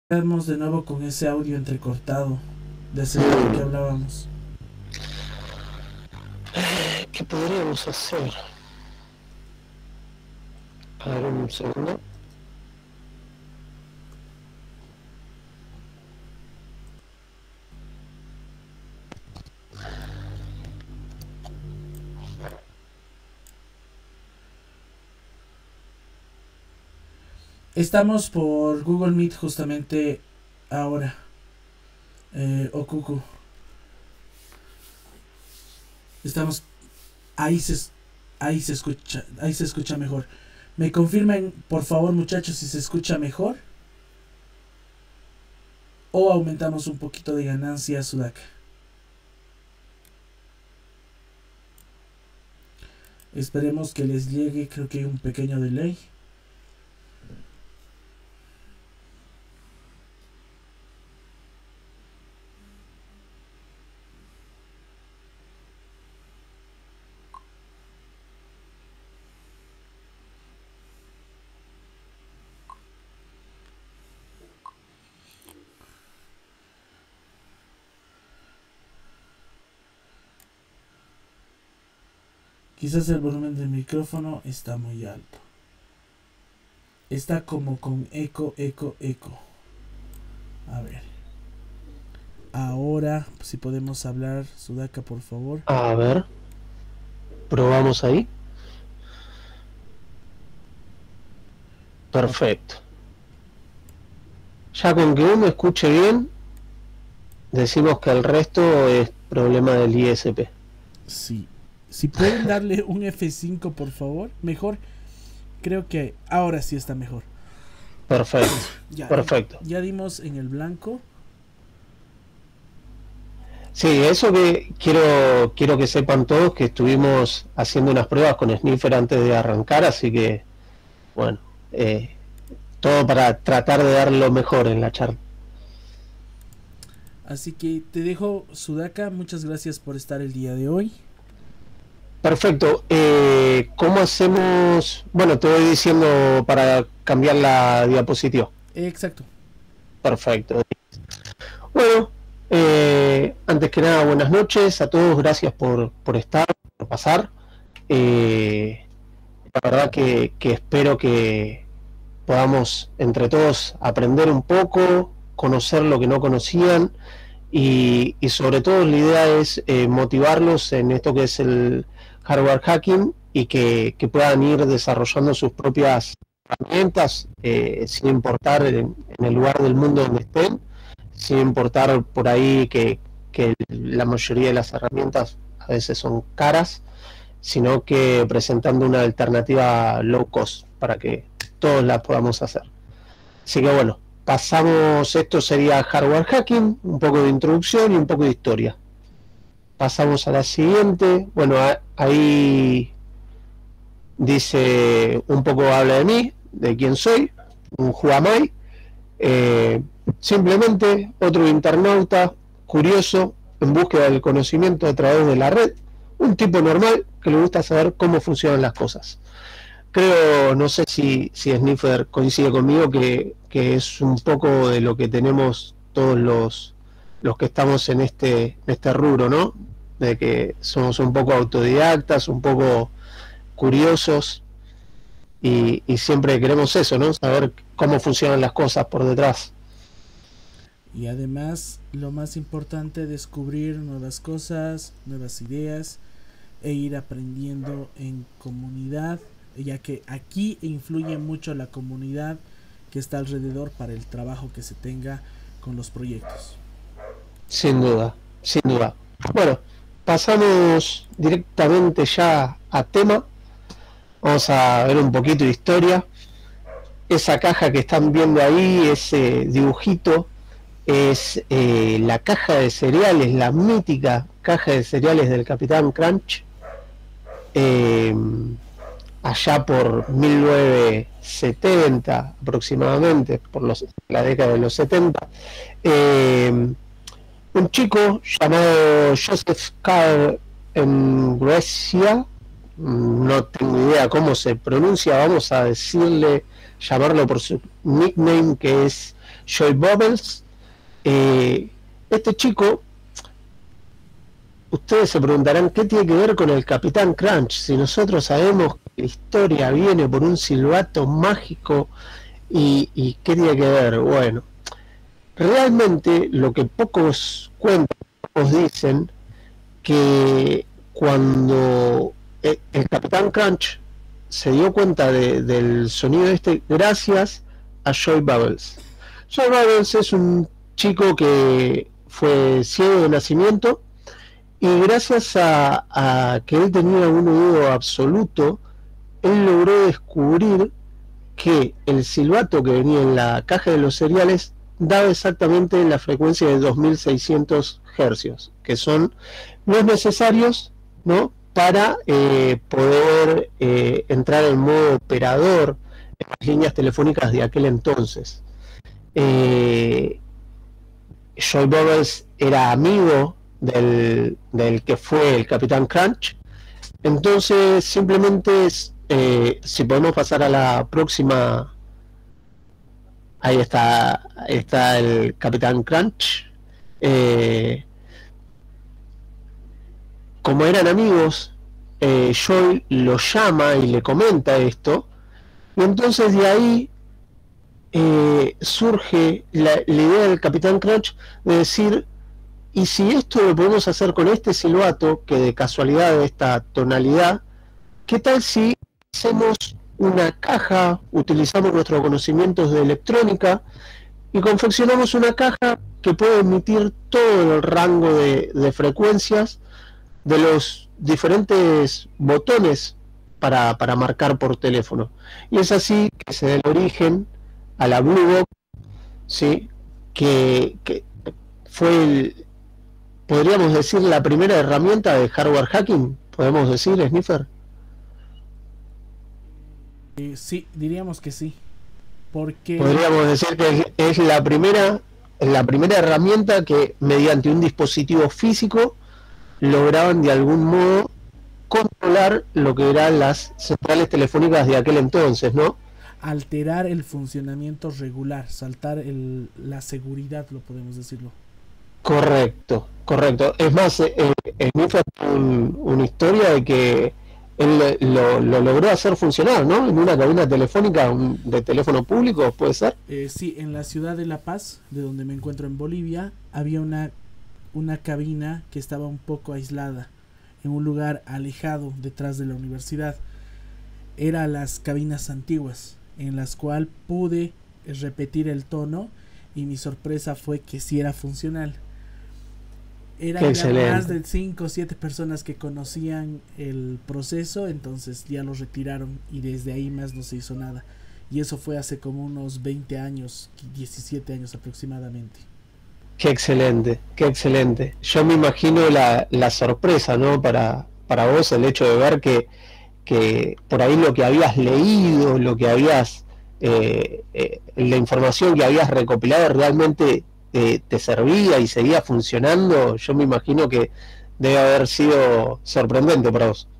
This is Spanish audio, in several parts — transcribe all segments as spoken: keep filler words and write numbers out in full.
Estamos de nuevo con ese audio entrecortado de ese rato que hablábamos. ¿Qué podríamos hacer? A ver, un segundo. Estamos por Google Meet justamente ahora. Eh, o Cucu. Estamos. Ahí se, ahí se escucha. Ahí se escucha mejor. ¿Me confirmen, por favor, muchachos, si se escucha mejor? O aumentamos un poquito de ganancia, Sudaka. Esperemos que les llegue. Creo que hay un pequeño delay. Quizás el volumen del micrófono está muy alto. Está como con eco, eco, eco. A ver. Ahora, si podemos hablar, Sudaka, por favor. A ver. Probamos ahí. Perfecto. Ya con que uno escuche bien, decimos que el resto es problema del I S P. Sí. Si pueden darle un F cinco, por favor. Mejor. Creo que ahora sí está mejor. Perfecto. Ya, Perfecto. Ya dimos en el blanco. Sí, eso que quiero quiero que sepan todos, que estuvimos haciendo unas pruebas con Sniffer antes de arrancar, así que, bueno, eh, todo para tratar de dar lo mejor en la charla. Así que te dejo, Sudaka. Muchas gracias por estar el día de hoy. Perfecto. Eh, ¿Cómo hacemos? Bueno, te voy diciendo para cambiar la diapositiva. Exacto. Perfecto. Bueno, eh, antes que nada, buenas noches a todos. Gracias por, por estar, por pasar. Eh, la verdad que, que espero que podamos entre todos aprender un poco, conocer lo que no conocían y, y sobre todo la idea es eh, motivarlos en esto que es el hardware hacking y que, que puedan ir desarrollando sus propias herramientas eh, sin importar en, en el lugar del mundo donde estén, sin importar por ahí que, que la mayoría de las herramientas a veces son caras, sino que presentando una alternativa low cost para que todos la podamos hacer. Así que bueno, pasamos, esto sería hardware hacking, un poco de introducción y un poco de historia. Pasamos a la siguiente. Bueno, ahí dice un poco, habla de mí, de quién soy, un Huamai, eh, simplemente otro internauta curioso en búsqueda del conocimiento a través de la red, un tipo normal que le gusta saber cómo funcionan las cosas. Creo, no sé si, si Sniffer coincide conmigo, que, que es un poco de lo que tenemos todos los, los que estamos en este, en este rubro, ¿no? De que somos un poco autodidactas, un poco curiosos y, y siempre queremos eso, ¿no? Saber cómo funcionan las cosas por detrás. Y además, lo más importante, descubrir nuevas cosas, nuevas ideas e ir aprendiendo en comunidad, ya que aquí influye mucho la comunidad que está alrededor para el trabajo que se tenga con los proyectos. Sin duda, sin duda. Bueno, pasamos directamente ya a tema. Vamos a ver un poquito de historia. Esa caja que están viendo ahí, ese dibujito, es eh, la caja de cereales, la mítica caja de cereales del Capitán Crunch. Eh, allá por mil novecientos setenta aproximadamente, por los, la década de los setenta, eh, un chico llamado Joseph Carl en Grecia, no tengo idea cómo se pronuncia, vamos a decirle, llamarlo por su nickname, que es Joy Bubbles. Eh, este chico, ustedes se preguntarán qué tiene que ver con el Capitán Crunch, si nosotros sabemos que la historia viene por un silbato mágico y, y qué tiene que ver. Bueno, realmente lo que pocos cuentan, pocos dicen, que cuando el, el Capitán Crunch se dio cuenta de, del sonido este gracias a Joy Bubbles. Joy Bubbles es un chico que fue ciego de nacimiento y gracias a, a que él tenía un oído absoluto, él logró descubrir que el silbato que venía en la caja de los cereales daba exactamente la frecuencia de dos mil seiscientos hercios, que son los necesarios, ¿no?, para eh, poder eh, entrar en modo operador en las líneas telefónicas de aquel entonces. Eh, Joy Bubbles era amigo del, del que fue el Capitán Crunch. Entonces simplemente eh, si podemos pasar a la próxima. Ahí está, ahí está el Capitán Crunch. Eh, como eran amigos, eh, Joy lo llama y le comenta esto, y entonces de ahí eh, surge la, la idea del Capitán Crunch de decir, y si esto lo podemos hacer con este silbato, que de casualidad de esta tonalidad, ¿qué tal si hacemos una caja, utilizamos nuestros conocimientos de electrónica y confeccionamos una caja que puede emitir todo el rango de, de frecuencias de los diferentes botones para, para marcar por teléfono? Y es así que se da el origen a la Blue Box, ¿sí?, que, que fue, el, podríamos decir, la primera herramienta de hardware hacking, podemos decir, Sniffer. Eh, sí, diríamos que sí, porque podríamos decir que es, es la primera, la primera herramienta que mediante un dispositivo físico lograban de algún modo controlar lo que eran las centrales telefónicas de aquel entonces, ¿no? alterar el funcionamiento regular, saltar el, la seguridad, lo podemos decirlo. Correcto, correcto. Es más, eh, en mí fue un, una historia de que él lo, lo logró hacer funcionar, ¿no? En una cabina telefónica un, de teléfono público, ¿puede ser? Eh, sí, en la ciudad de La Paz, de donde me encuentro en Bolivia, había una, una cabina que estaba un poco aislada, en un lugar alejado detrás de la universidad. Eran las cabinas antiguas, en las cuales pude repetir el tono y mi sorpresa fue que sí era funcional. Eran más de cinco o siete personas que conocían el proceso, entonces ya lo retiraron y desde ahí más no se hizo nada. Y eso fue hace como unos veinte años, diecisiete años aproximadamente. Qué excelente, qué excelente. Yo me imagino la, la sorpresa, ¿no? Para, para vos, el hecho de ver que, que por ahí lo que habías leído, lo que habías, eh, eh, la información que habías recopilado realmente eh, te servía y seguía funcionando. Yo me imagino que debe haber sido sorprendente para vos.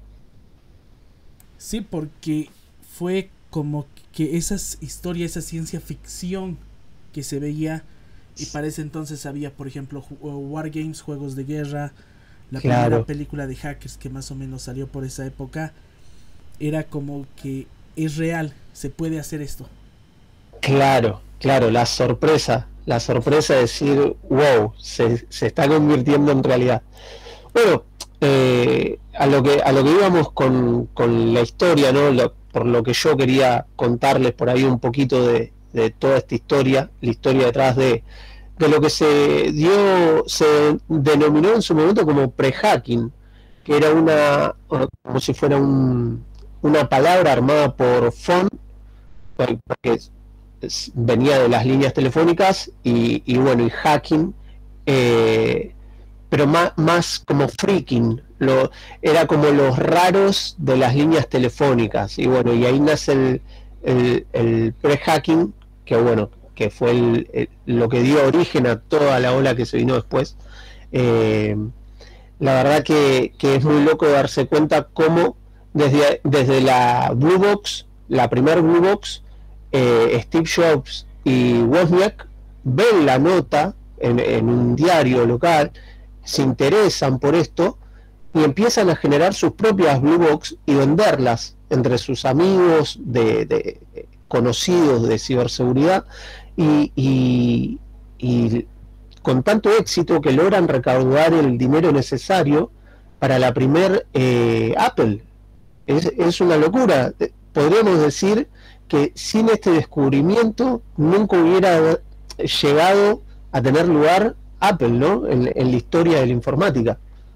Sí, porque fue como que esas historias, esa ciencia ficción que se veía, y para ese entonces había, por ejemplo, Wargames, juegos de guerra, la claro. primera película de hackers que más o menos salió por esa época, era como que es real, se puede hacer esto. Claro, claro, la sorpresa, la sorpresa de decir, wow, se, se está convirtiendo en realidad. Bueno, eh, a lo que a lo que íbamos con, con la historia, ¿no? Lo, por lo que yo quería contarles por ahí un poquito de, de toda esta historia, la historia detrás de, de lo que se dio, se denominó en su momento como pre-hacking, que era una, como si fuera un, una palabra armada por phone, porque venía de las líneas telefónicas y, y bueno, y hacking, eh, pero más, más como freaking, lo, era como los raros de las líneas telefónicas, y bueno, y ahí nace el, el, el pre-hacking, que bueno, que fue el, el, lo que dio origen a toda la ola que se vino después. Eh, la verdad que, que es muy loco darse cuenta cómo desde, desde la Blue Box, la primer Blue Box, eh, Steve Jobs y Wozniak ven la nota en, en un diario local, se interesan por esto y empiezan a generar sus propias Blue Box y venderlas entre sus amigos, de, de conocidos de ciberseguridad, y, y, y con tanto éxito que logran recaudar el dinero necesario para la primer eh, Apple. Es, es una locura. Podríamos decir que sin este descubrimiento nunca hubiera llegado a tener lugar Apple, ¿no? En, en la historia de la informática.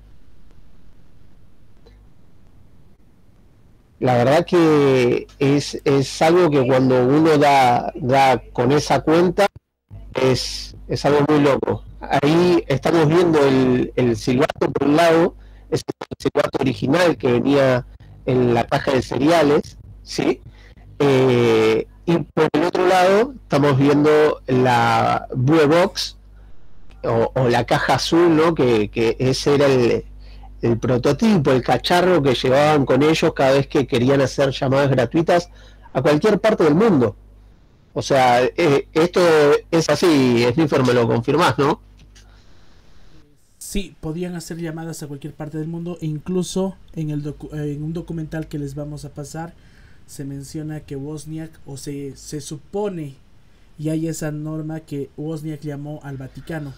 La verdad que es, es algo que cuando uno da, da con esa cuenta es, es algo muy loco. Ahí estamos viendo el, el silbato por un lado, es el silbato original que venía en la caja de cereales, ¿sí? Eh, y por el otro lado estamos viendo la Blue Box o, o la caja azul, ¿no? Que, que ese era el, el prototipo, el cacharro que llevaban con ellos cada vez que querían hacer llamadas gratuitas a cualquier parte del mundo. O sea, eh, esto es así, Sniffer, me lo confirmás, ¿no? Sí, podían hacer llamadas a cualquier parte del mundo, e incluso en, el docu en un documental que les vamos a pasar se menciona que Wozniak, o se, se supone, y hay esa norma que Wozniak llamó al Vaticano.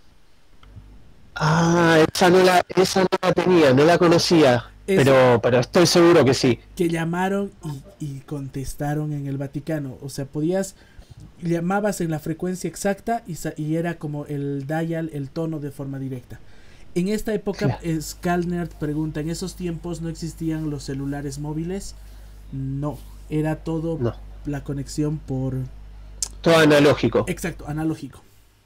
Ah, esa no la, esa no la tenía, no la conocía, Es pero, pero estoy seguro que sí. que llamaron y, y contestaron en el Vaticano. O sea, podías, llamabas en la frecuencia exacta y, y era como el dial, el tono de forma directa. En esta época, sí. Skalner pregunta, ¿en esos tiempos no existían los celulares móviles? No, era todo no. La conexión por... Todo analógico. Exacto, analógico.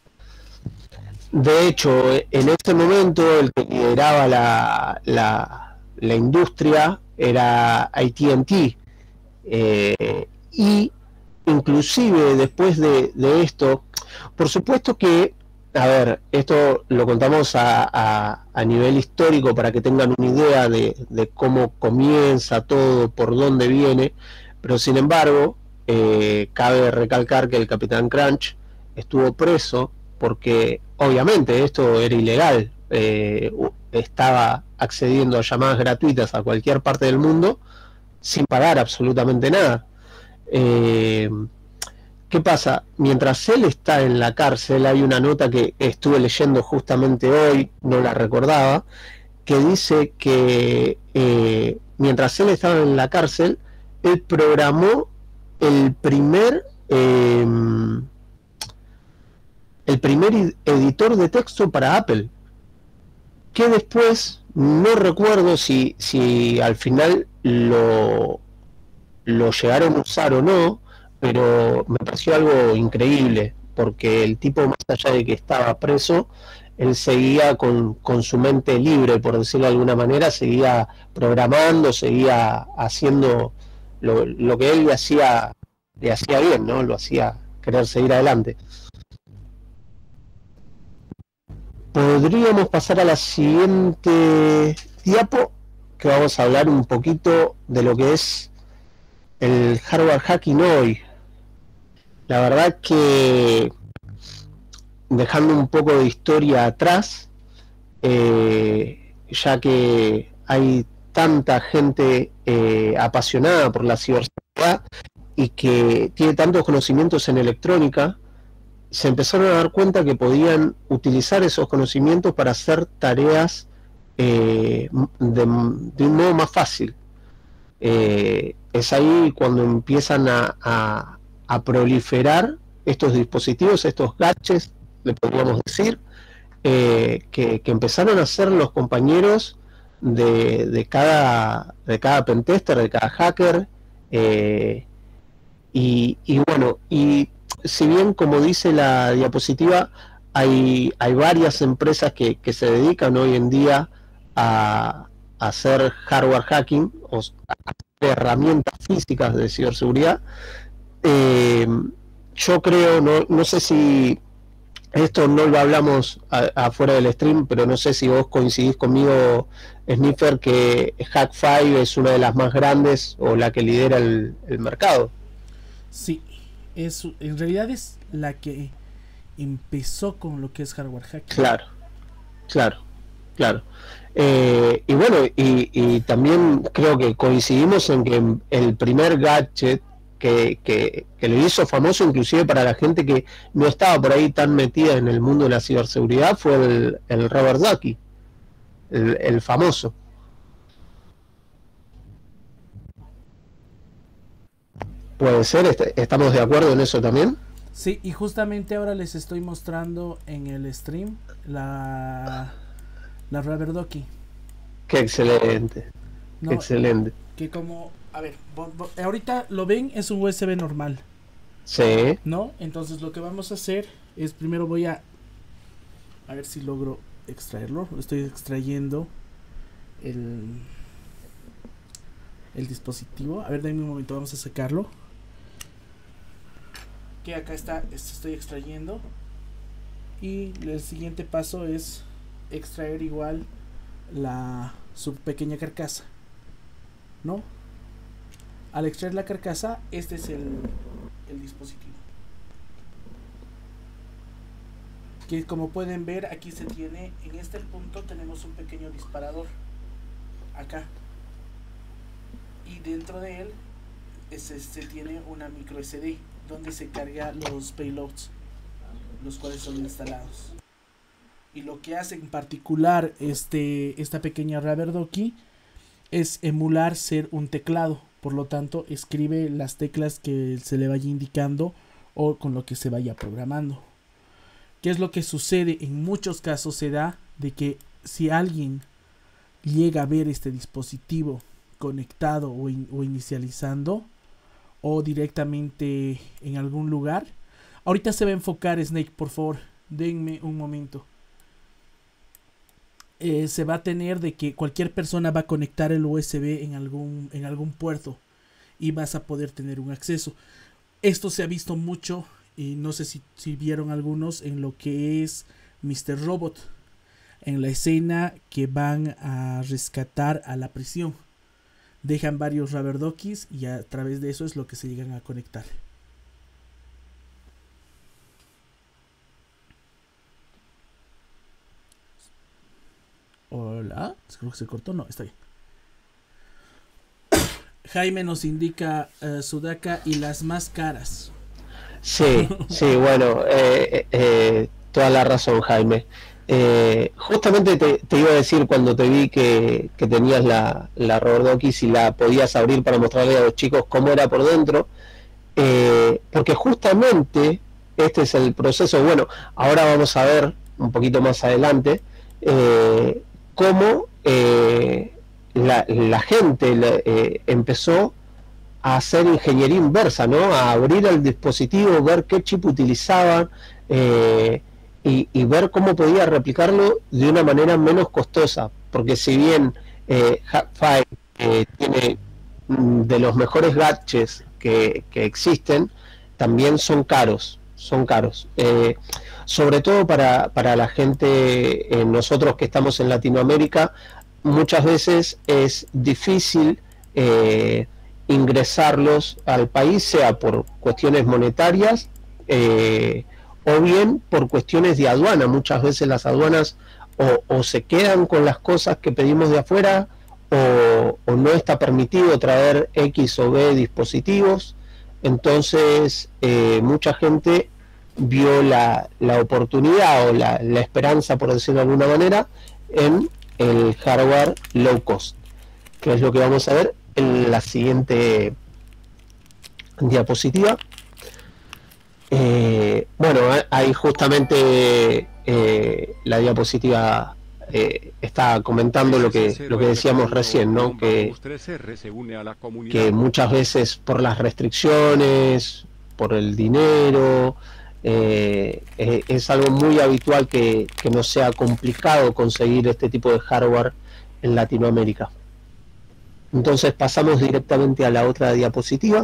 De hecho, en este momento el que lideraba la, la, la industria era A T and T, eh, y inclusive después de, de esto, por supuesto que, a ver, esto lo contamos a, a, a nivel histórico para que tengan una idea de, de cómo comienza todo, por dónde viene, pero sin embargo, eh, cabe recalcar que el Capitán Crunch estuvo preso porque obviamente esto era ilegal, eh, estaba accediendo a llamadas gratuitas a cualquier parte del mundo sin pagar absolutamente nada. Eh, ¿Qué pasa? Mientras él está en la cárcel, hay una nota que estuve leyendo justamente hoy, no la recordaba, que dice que eh, mientras él estaba en la cárcel, él programó el primer... Eh, el primer editor de texto para Apple, que después no recuerdo si, si al final lo, lo llegaron a usar o no, pero me pareció algo increíble, porque el tipo, más allá de que estaba preso, él seguía con, con su mente libre, por decirlo de alguna manera, seguía programando, seguía haciendo lo, lo que él le hacía, le hacía bien, ¿no? Lo hacía querer seguir adelante. Podríamos pasar a la siguiente diapo, que vamos a hablar un poquito de lo que es el hardware hacking hoy. La verdad que, dejando un poco de historia atrás, eh, ya que hay tanta gente eh, apasionada por la ciberseguridad y que tiene tantos conocimientos en electrónica, se empezaron a dar cuenta que podían utilizar esos conocimientos para hacer tareas eh, de, de un modo más fácil. Eh, es ahí cuando empiezan a, a, a proliferar estos dispositivos, estos gadgets, le podríamos decir, eh, que, que empezaron a hacer los compañeros de, de, cada, de cada pentester, de cada hacker, eh, y, y bueno, y si bien, como dice la diapositiva, hay, hay varias empresas que, que se dedican hoy en día a, a hacer hardware hacking o a hacer herramientas físicas de ciberseguridad. Eh, yo creo, no, no sé si esto no lo hablamos a, afuera del stream, pero no sé si vos coincidís conmigo, Sniffer, que Hack cinco es una de las más grandes o la que lidera el, el mercado. Sí. Es, en realidad es la que empezó con lo que es hardware hacking. Claro, claro, claro. Eh, y bueno, y, y también creo que coincidimos en que el primer gadget que, que, que lo hizo famoso, inclusive para la gente que no estaba por ahí tan metida en el mundo de la ciberseguridad, fue el, el Rubber Ducky, el, el famoso. Puede ser, est ¿estamos de acuerdo en eso también? Sí, y justamente ahora les estoy mostrando en el stream la, la Rubber Ducky. Qué excelente, No, qué excelente. Que como, a ver, ahorita lo ven, es un U S B normal. Sí. ¿No? Entonces lo que vamos a hacer es, primero voy a, a ver si logro extraerlo. Estoy extrayendo el, el dispositivo. A ver, denme un momento, vamos a sacarlo. Que acá está, estoy extrayendo. Y el siguiente paso es extraer igual la su pequeña carcasa, ¿no? Al extraer la carcasa, este es el, el dispositivo. Que como pueden ver, aquí se tiene, en este punto tenemos un pequeño disparador. Acá. Y dentro de él se, se tiene una micro S D donde se carga los payloads, los cuales son instalados. Y lo que hace en particular este, esta pequeña Rubber Ducky es emular ser un teclado. Por lo tanto, escribe las teclas que se le vaya indicando o con lo que se vaya programando. ¿Qué es lo que sucede? En muchos casos se da de que si alguien llega a ver este dispositivo conectado o, in, o inicializando o directamente en algún lugar. Ahorita se va a enfocar Snake, por favor, denme un momento. Eh, se va a tener de que cualquier persona va a conectar el U S B en algún, en algún puerto y vas a poder tener un acceso. Esto se ha visto mucho y no sé si, si vieron algunos en lo que es mister Robot, en la escena que van a rescatar a la prisión. Dejan varios Rubber Duckies y a través de eso es lo que se llegan a conectar. Hola, creo que se cortó, no, está bien. Jaime nos indica uh, Sudaka y las más caras. Sí, sí, bueno, eh, eh, toda la razón, Jaime. Eh, justamente te, te iba a decir cuando te vi que, que tenías la, la Rubber Ducky, si la podías abrir para mostrarle a los chicos cómo era por dentro, eh, porque justamente este es el proceso. Bueno, ahora vamos a ver un poquito más adelante eh, cómo eh, la, la gente eh, empezó a hacer ingeniería inversa, ¿no? A abrir el dispositivo, ver qué chip utilizaban eh, y, y ver cómo podía replicarlo de una manera menos costosa, porque si bien eh, Hackfire eh, tiene de los mejores gadgets que, que existen, también son caros, son caros. Eh, sobre todo para, para la gente, eh, nosotros que estamos en Latinoamérica, muchas veces es difícil eh, ingresarlos al país, sea por cuestiones monetarias eh, o bien por cuestiones de aduana. Muchas veces las aduanas o, o se quedan con las cosas que pedimos de afuera o, o no está permitido traer X o B dispositivos. Entonces eh, mucha gente vio la, la oportunidad o la, la esperanza, por decirlo de alguna manera, en el hardware low cost, que es lo que vamos a ver en la siguiente diapositiva. Eh, bueno, ahí justamente eh, la diapositiva eh, está comentando lo que lo que decíamos recién, ¿no? Que, que muchas veces por las restricciones, por el dinero, eh, eh, es algo muy habitual que, que no sea complicado conseguir este tipo de hardware en Latinoamérica. Entonces pasamos directamente a la otra diapositiva.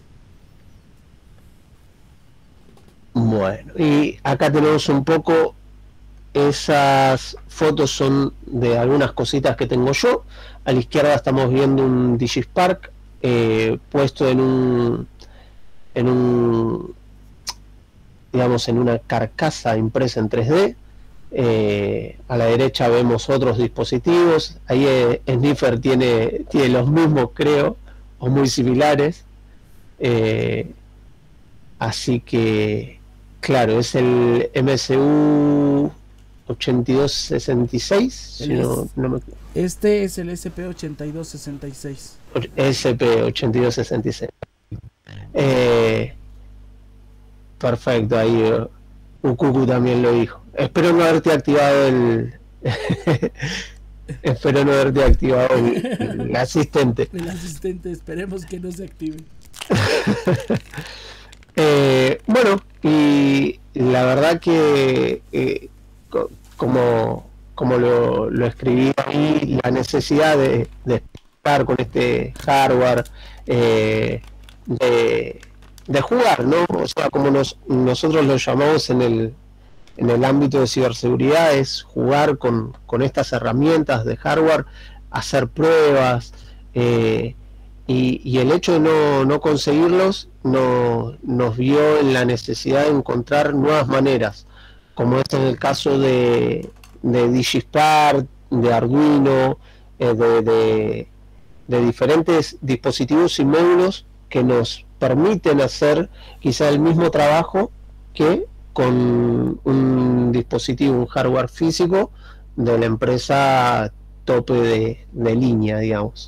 Bueno, y acá tenemos un poco, esas fotos son de algunas cositas que tengo yo. A la izquierda estamos viendo un DigiSpark eh, puesto en un en un digamos, en una carcasa impresa en tres D. Eh, a la derecha vemos otros dispositivos. Ahí eh, Sniffer tiene, tiene los mismos, creo, o muy similares. Eh, así que, claro, es el M S U ochenta y dos sesenta y seis. Si no, no me... Este es el S P ochenta y dos sesenta y seis. S P ochenta y dos sesenta y seis. Eh, perfecto, ahí uh, Ukuku también lo dijo. Espero no haberte activado el... Espero no haberte activado el, el asistente. El asistente, esperemos que no se active. eh, bueno, y la verdad que eh, co como, como lo, lo escribí ahí, la necesidad de, de estar con este hardware, eh, de, de jugar, ¿no? O sea, como nos, nosotros lo llamamos en el, en el ámbito de ciberseguridad, es jugar con, con estas herramientas de hardware, hacer pruebas, eh, y, y el hecho de no, no conseguirlos no, nos vio en la necesidad de encontrar nuevas maneras, como es en el caso de, de DigiSpark, de Arduino, eh, de, de, de diferentes dispositivos y módulos que nos permiten hacer quizá el mismo trabajo que con un dispositivo, un hardware físico de la empresa tope de, de línea, digamos.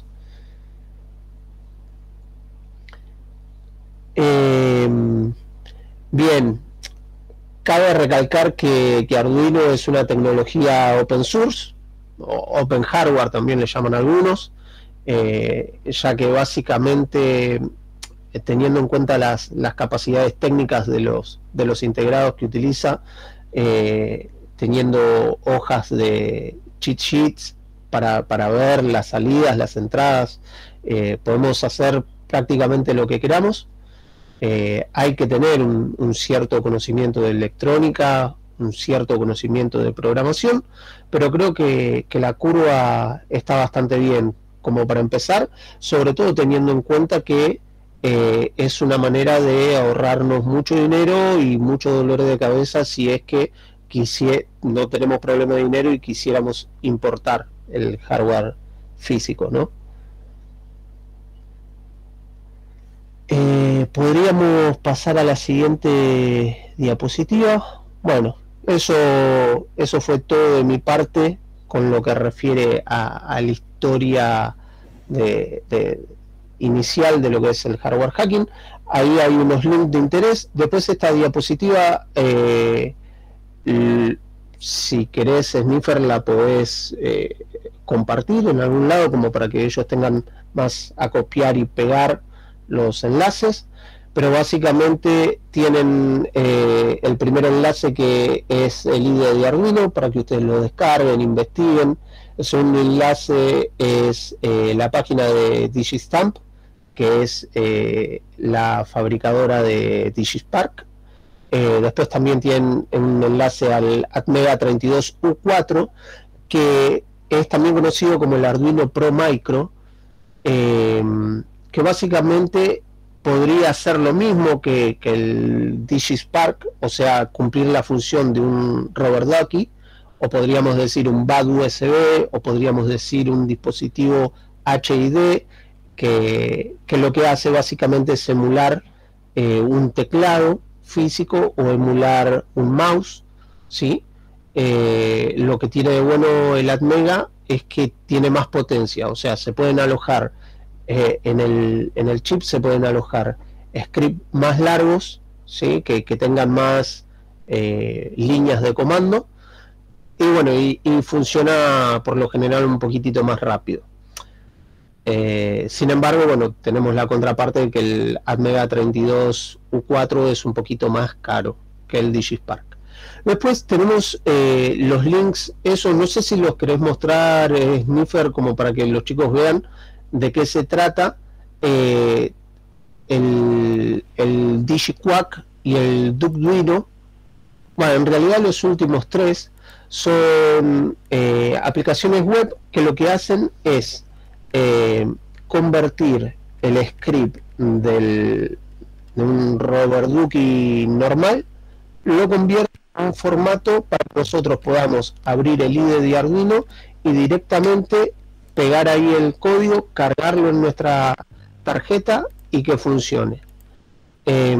Eh, bien, cabe recalcar que, que Arduino es una tecnología open source, o open hardware también le llaman algunos, eh, ya que básicamente, teniendo en cuenta las, las capacidades técnicas de los, de los integrados que utiliza, eh, teniendo hojas de cheat sheets para, para ver las salidas, las entradas, eh, podemos hacer prácticamente lo que queramos. Eh, hay que tener un, un cierto conocimiento de electrónica, un cierto conocimiento de programación, pero creo que, que la curva está bastante bien como para empezar, sobre todo teniendo en cuenta que eh, es una manera de ahorrarnos mucho dinero y mucho dolor de cabeza si es que quisiera, no tenemos problema de dinero y quisiéramos importar el hardware físico, ¿no? Eh, podríamos pasar a la siguiente diapositiva. Bueno, eso, eso fue todo de mi parte con lo que refiere a, a la historia de, de inicial de lo que es el hardware hacking. Ahí hay unos links de interés. Después esta diapositiva, eh, si querés, Sniffer, la podés eh, compartir en algún lado como para que ellos tengan más a copiar y pegar los enlaces, pero básicamente tienen eh, el primer enlace, que es el I D E de Arduino, para que ustedes lo descarguen, investiguen. El segundo enlace es eh, la página de DigiStamp, que es eh, la fabricadora de DigiSpark. Eh, después también tienen un enlace al Atmega treinta y dos U cuatro, que es también conocido como el Arduino Pro Micro, eh, que básicamente podría hacer lo mismo que, que el DigiSpark, o sea, cumplir la función de un Rubber Ducky, o podríamos decir un B A D U S B, o podríamos decir un dispositivo H I D, que, que lo que hace básicamente es emular eh, un teclado físico o emular un mouse, ¿sí? Eh, lo que tiene de bueno el Atmega es que tiene más potencia, o sea, se pueden alojar Eh, en, el, en el chip se pueden alojar scripts más largos, ¿sí? que, que tengan más eh, líneas de comando, y bueno, y, y funciona por lo general un poquitito más rápido. Eh, sin embargo, bueno, tenemos la contraparte de que el Atmega treinta y dos U cuatro es un poquito más caro que el DigiSpark. Después tenemos eh, los links, eso no sé si los querés mostrar, eh, Sniffer, como para que los chicos vean de qué se trata. eh, el, el DigiQuack y el Duckduino. Bueno, en realidad los últimos tres son eh, aplicaciones web que lo que hacen es eh, convertir el script del, de un Rubber Ducky normal lo convierte en un formato para que nosotros podamos abrir el I D E de Arduino y directamente pegar ahí el código, cargarlo en nuestra tarjeta y que funcione. Eh,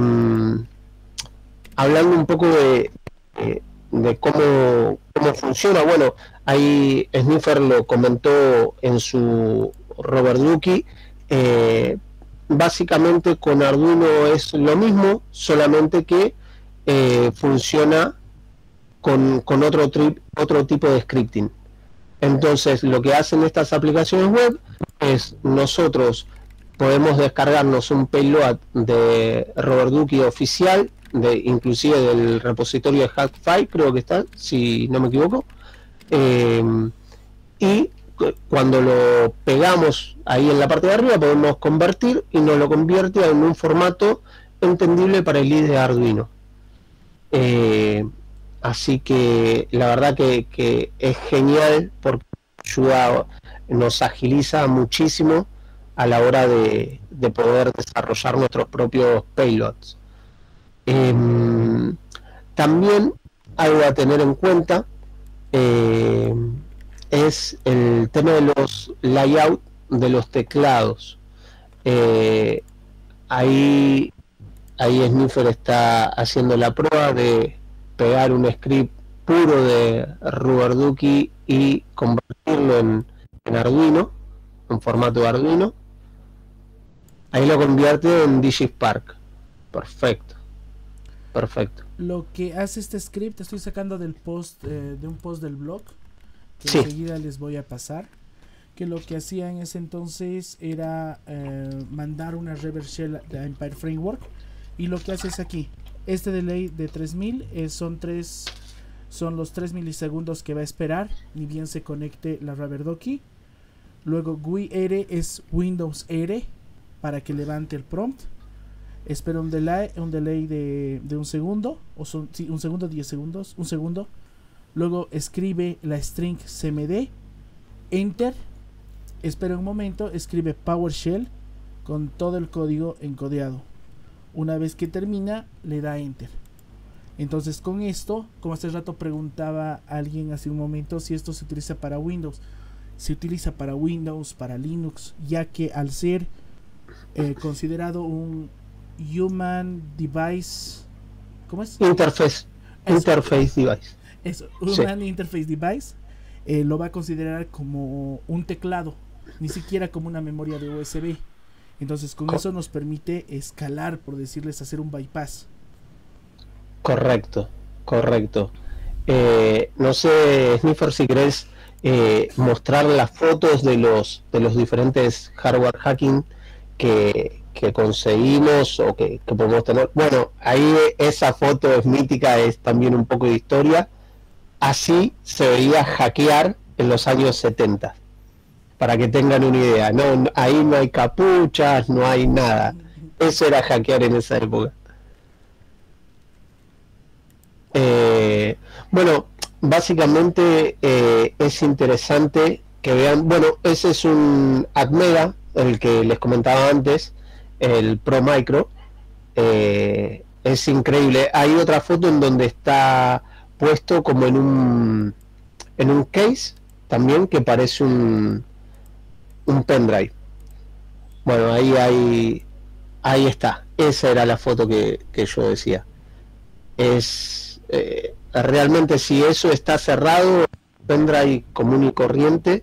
hablando un poco de, de, de cómo, cómo funciona, bueno, ahí Sniffer lo comentó en su Robert Duki. Eh, básicamente con Arduino es lo mismo, solamente que eh, funciona con, con otro, trip, otro tipo de scripting. Entonces lo que hacen estas aplicaciones web es nosotros podemos descargarnos un payload de Robert Duki oficial, de, inclusive del repositorio de Hackfile, creo que está, si no me equivoco, eh, y cuando lo pegamos ahí en la parte de arriba podemos convertir y nos lo convierte en un formato entendible para el I D E de Arduino. Eh, así que la verdad que, que es genial porque ayuda, nos agiliza muchísimo a la hora de, de poder desarrollar nuestros propios payloads. Eh, también algo a tener en cuenta eh, es el tema de los layout de los teclados. Eh, ahí, ahí Sniffer está haciendo la prueba de pegar un script puro de Robert Duki y convertirlo en, en Arduino, en formato de Arduino. Ahí lo convierte en DigiSpark. Perfecto. Perfecto. Lo que hace este script, estoy sacando del post, eh, de un post del blog, que sí. enseguida les voy a pasar, que lo que hacía en ese entonces era eh, mandar una reverse shell de Empire Framework, y lo que hace es aquí, este delay de tres mil eh, son tres son los tres milisegundos que va a esperar ni bien se conecte la Robert Duki. Luego G U I R es Windows R para que levante el prompt. Espera un delay, un delay de, de un segundo, o son, sí, un segundo, diez segundos, un segundo. Luego escribe la string cmd, enter, espera un momento, escribe PowerShell con todo el código encodeado. Una vez que termina, le da enter. Entonces con esto, como hace rato preguntaba alguien hace un momento si esto se utiliza para Windows, se utiliza para Windows, para Linux, ya que al ser eh, considerado un Human Device, ¿cómo es? Interface, Eso. Interface Device. Eso, Human sí. Interface Device, eh, lo va a considerar como un teclado, ni siquiera como una memoria de U S B. Entonces con Co eso nos permite escalar, por decirles, hacer un bypass. Correcto, correcto. Eh, no sé, Sniffer, si querés eh, mostrar las fotos de los de los diferentes hardware hacking que, que conseguimos o que, que podemos tener. Bueno, ahí esa foto es mítica, es también un poco de historia. Así se veía hackear en los años setenta, para que tengan una idea. No, ahí no hay capuchas, no hay nada. Eso era hackear en esa época. Eh, bueno, básicamente eh, es interesante que vean, bueno, ese es un Atmega, el que les comentaba antes, el Pro Micro. Eh, es increíble. Hay otra foto en donde está puesto como en un en un case también, que parece un un pendrive. Bueno, ahí hay ahí está. Esa era la foto que, que yo decía. Es eh, realmente, si eso está cerrado, pendrive común y corriente.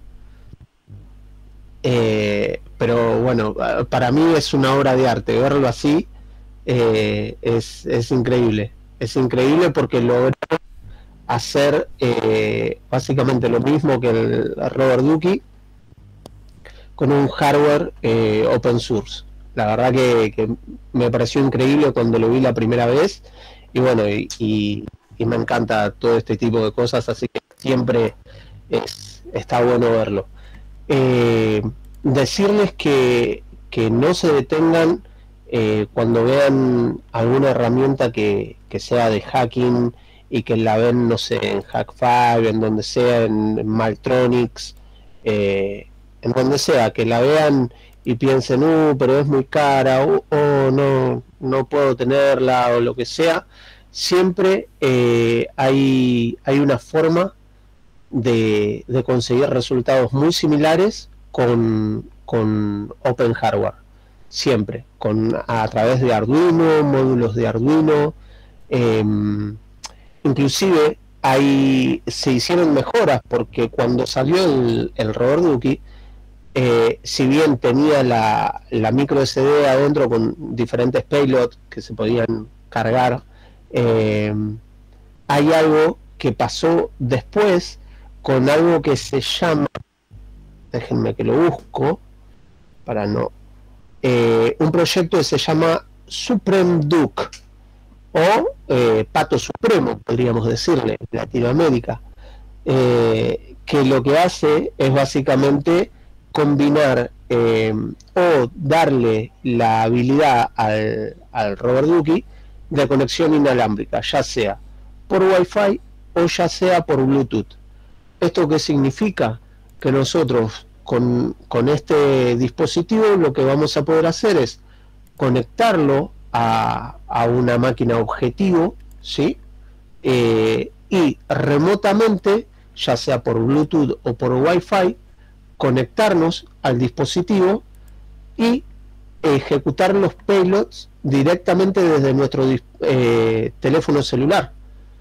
Eh, pero bueno, para mí es una obra de arte. Verlo así eh, es, es increíble. Es increíble porque logró hacer eh, básicamente lo mismo que el Robert Duki con un hardware eh, open source. La verdad que, que me pareció increíble cuando lo vi la primera vez, y bueno, y, y, y me encanta todo este tipo de cosas, así que siempre es, está bueno verlo. Eh, decirles que, que no se detengan eh, cuando vean alguna herramienta que, que sea de hacking y que la ven, no sé, en Hackfive, en donde sea, en, en Maltronics, eh, en donde sea, que la vean y piensen, uh, pero es muy cara, o uh, oh, no, no puedo tenerla, o lo que sea. siempre eh, hay, hay una forma de, de conseguir resultados muy similares con, con Open Hardware, siempre, con, a través de Arduino, módulos de Arduino, eh, inclusive hay, se hicieron mejoras porque cuando salió el, el RoverDuki, eh, si bien tenía la, la micro S D adentro con diferentes payloads que se podían cargar, eh, hay algo que pasó después con algo que se llama, déjenme que lo busco para no, eh, un proyecto que se llama Supreme Duke o eh, Pato Supremo, podríamos decirle, en Latinoamérica, eh, que lo que hace es básicamente combinar eh, o darle la habilidad al, al RoverDuki de conexión inalámbrica, ya sea por Wi-Fi o ya sea por Bluetooth. ¿Esto qué significa? Que nosotros con, con este dispositivo lo que vamos a poder hacer es conectarlo a, a una máquina objetivo, ¿sí? Eh, y remotamente, ya sea por Bluetooth o por Wi-Fi, conectarnos al dispositivo y ejecutar los payloads directamente desde nuestro eh, teléfono celular.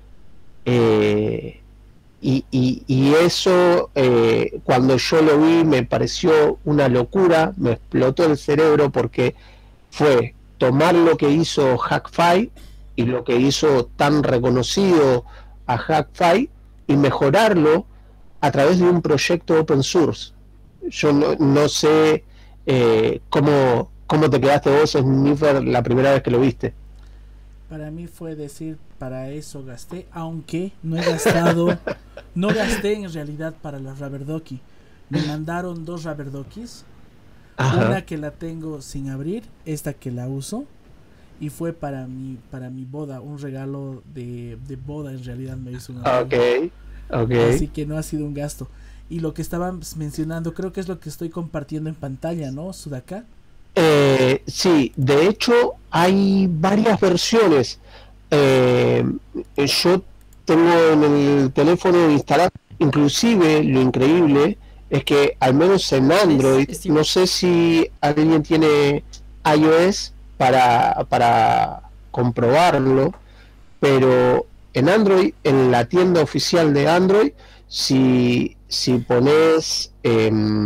Eh, y, y, y eso, eh, cuando yo lo vi, me pareció una locura, me explotó el cerebro porque fue tomar lo que hizo Hackfy y lo que hizo tan reconocido a Hackfy y mejorarlo a través de un proyecto open source. Yo no, no sé eh, cómo, cómo te quedaste vos, Sniffer, la primera vez que lo viste. Para mí fue decir, para eso gasté, aunque no he gastado, no gasté en realidad para la RubberDucky. Me mandaron dos RubberDuckys, una que la tengo sin abrir, esta que la uso, y fue para mi, para mi boda, un regalo de, de boda en realidad me hizo un amigo. Okay, okay. Así que no ha sido un gasto. Y lo que estaban mencionando, creo que es lo que estoy compartiendo en pantalla, ¿no, Sudaka? Eh, sí, de hecho hay varias versiones. Eh, yo tengo en el teléfono instalado, inclusive lo increíble es que al menos en Android, no sé si alguien tiene iOS para, para comprobarlo, pero en Android, en la tienda oficial de Android, si, si pones eh,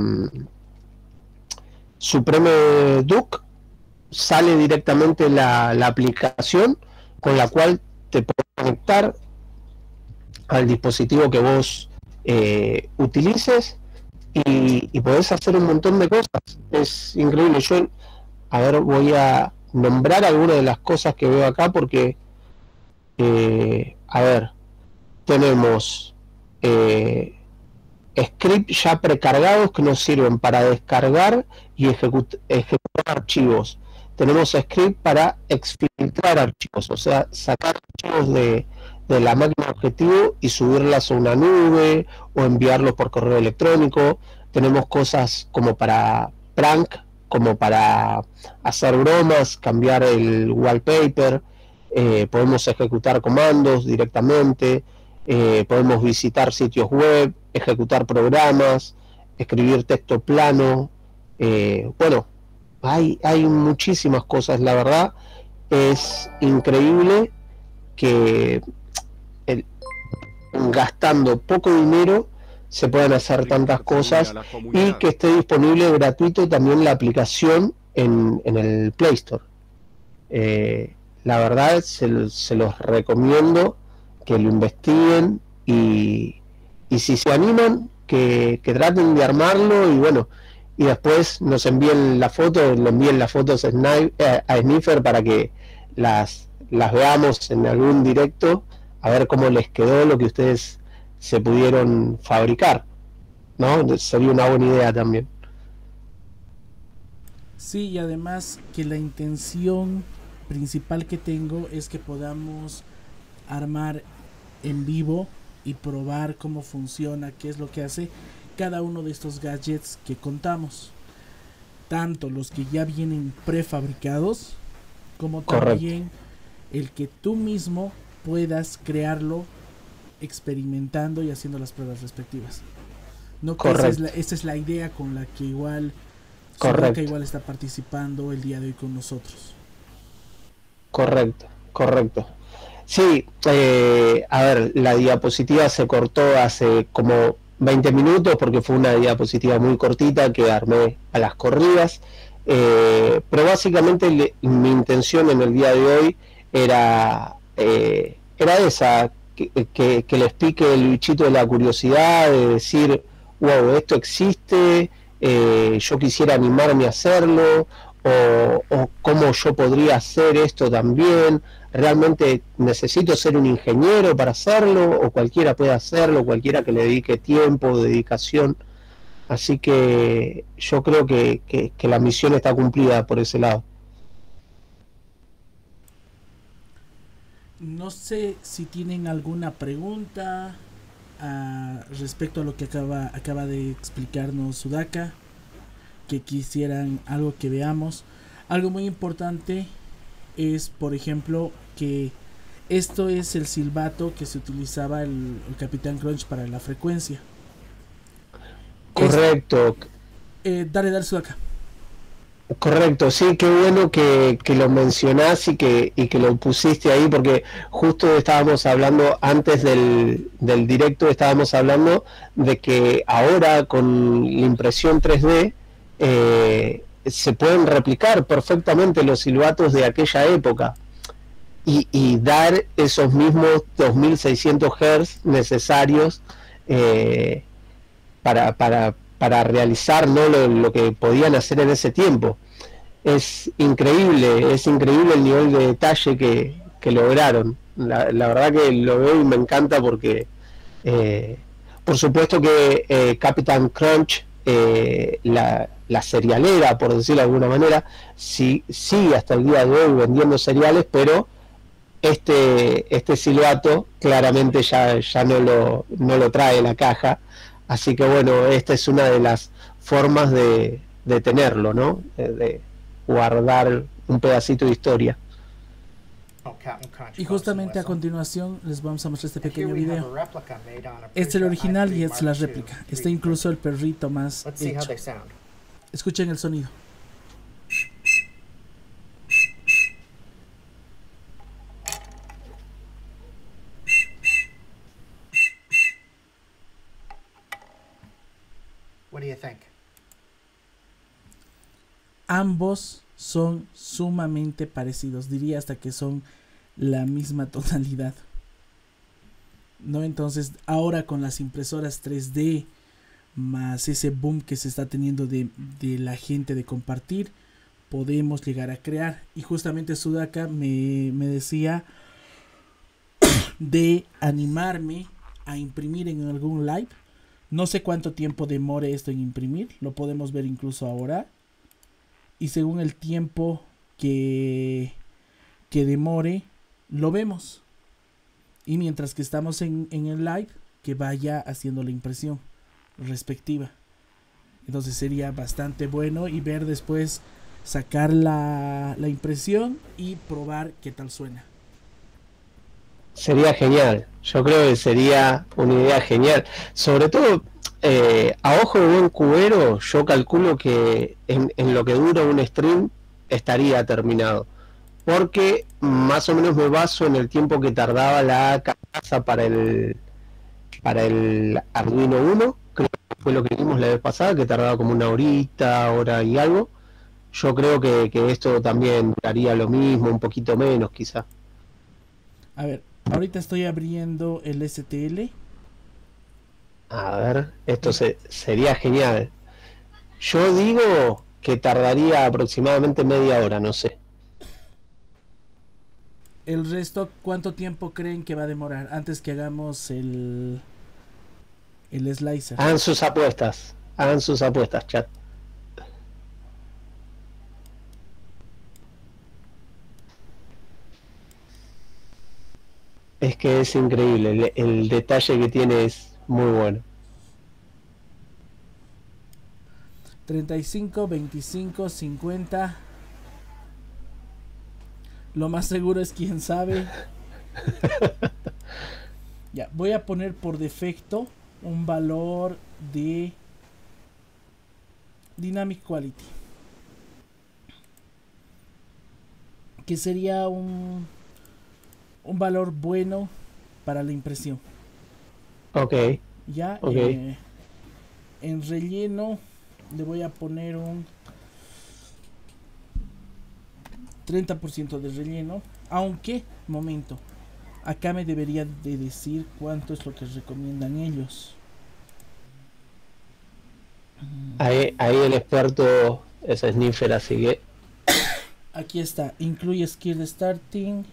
Supreme Duke, sale directamente la, la aplicación con la cual te puedes conectar al dispositivo que vos eh, utilices y, y podés hacer un montón de cosas. Es increíble. Yo, a ver, voy a nombrar algunas de las cosas que veo acá porque, eh, a ver, tenemos eh, scripts ya precargados que nos sirven para descargar y ejecut ejecutar archivos. Tenemos script para exfiltrar archivos, o sea, sacar archivos de, de la máquina objetivo y subirlas a una nube o enviarlos por correo electrónico. Tenemos cosas como para prank, como para hacer bromas, cambiar el wallpaper, eh, podemos ejecutar comandos directamente, eh, podemos visitar sitios web, ejecutar programas, escribir texto plano, eh, bueno, hay, hay muchísimas cosas, la verdad es increíble que el, gastando poco dinero se puedan hacer tantas cosas y que esté disponible gratuito también la aplicación en, en el Play Store. Eh, la verdad se, se los recomiendo que lo investiguen y, y si se animan que, que traten de armarlo y bueno, y después nos envíen la foto, le envíen las fotos a, Snipe, eh, a Sniffer para que las, las veamos en algún directo, a ver cómo les quedó lo que ustedes se pudieron fabricar, ¿no? Sería una buena idea también. Sí, y además que la intención principal que tengo es que podamos armar en vivo y probar cómo funciona, qué es lo que hace cada uno de estos gadgets que contamos, tanto los que ya vienen prefabricados como también el que tú mismo puedas crearlo experimentando y haciendo las pruebas respectivas. No, que esa es, la, esa es la idea con la que igual Sudaka igual está participando el día de hoy con nosotros. Correcto, correcto. Sí, eh, a ver, la diapositiva se cortó hace como veinte minutos porque fue una diapositiva muy cortita que armé a las corridas, eh, pero básicamente le, mi intención en el día de hoy era, eh, era esa, que, que, que les pique el bichito de la curiosidad, de decir, wow, esto existe, eh, yo quisiera animarme a hacerlo, o, o cómo yo podría hacer esto también. Realmente necesito ser un ingeniero para hacerlo, o cualquiera puede hacerlo, cualquiera que le dedique tiempo, dedicación. Así que yo creo que, que, que la misión está cumplida por ese lado. No sé si tienen alguna pregunta uh, respecto a lo que acaba, acaba de explicarnos Sudaka, que quisieran algo que veamos. Algo muy importante es, por ejemplo, que esto es el silbato que se utilizaba el, el Capitán Crunch para la frecuencia. Correcto. Es, eh, dale, dale Sudaka. Correcto, sí, qué bueno que, que lo mencionás y que, y que lo pusiste ahí, porque justo estábamos hablando antes del, del directo, estábamos hablando de que ahora con la impresión tres D eh, se pueden replicar perfectamente los silbatos de aquella época y, y dar esos mismos dos mil seiscientos hertz necesarios eh, para... para para realizar, ¿no?, lo, lo que podían hacer en ese tiempo. Es increíble, es increíble el nivel de detalle que, que lograron. La, la verdad que lo veo y me encanta porque, eh, por supuesto que eh, Capitán Crunch, eh, la, la cerealera, por decirlo de alguna manera, sí, sigue hasta el día de hoy vendiendo cereales, pero este, este silbato claramente ya, ya no, lo, no lo trae la caja. Así que bueno, esta es una de las formas de, de tenerlo, ¿no? De, de guardar un pedacito de historia. Y justamente a continuación les vamos a mostrar este pequeño video. Este es el original y esta es la réplica. Está incluso el perrito más hecho. Escuchen el sonido. What do you think? Ambos son sumamente parecidos, diría hasta que son la misma tonalidad, ¿no? Entonces ahora con las impresoras tres D más ese boom que se está teniendo de, de la gente de compartir, podemos llegar a crear. Y justamente Sudaka me, me decía de animarme a imprimir en algún live. No sé cuánto tiempo demore esto en imprimir, lo podemos ver incluso ahora. Y según el tiempo que, que demore, lo vemos. Y mientras que estamos en, en el live, que vaya haciendo la impresión respectiva. Entonces sería bastante bueno y ver después, sacar la, la impresión y probar qué tal suena. Sería genial, yo creo que sería una idea genial, sobre todo eh, a ojo de buen cubero. Yo calculo que en, en lo que dura un stream estaría terminado, porque más o menos me baso en el tiempo que tardaba la carcasa para el para el Arduino uno, creo que fue lo que vimos la vez pasada, que tardaba como una horita, hora y algo. Yo creo que, que esto también duraría lo mismo, un poquito menos quizá. A ver, ahorita estoy abriendo el S T L. A ver, esto se, sería genial. Yo digo que tardaría aproximadamente media hora, no sé. El resto, ¿cuánto tiempo creen que va a demorar antes que hagamos el, el slicer? Hagan sus apuestas, hagan sus apuestas, chat. Es que es increíble, el, el detalle que tiene es muy bueno. treinta y cinco, veinticinco, cincuenta. Lo más seguro es quién sabe. Ya, voy a poner por defecto un valor de Dynamic Quality, que sería un, un valor bueno para la impresión. Ok, Ya, ok. eh, en relleno le voy a poner un treinta por ciento de relleno, aunque, momento, acá me debería de decir cuánto es lo que recomiendan ellos. Ahí, ahí el experto es Sniffer, así que... Aquí está, incluye skill starting.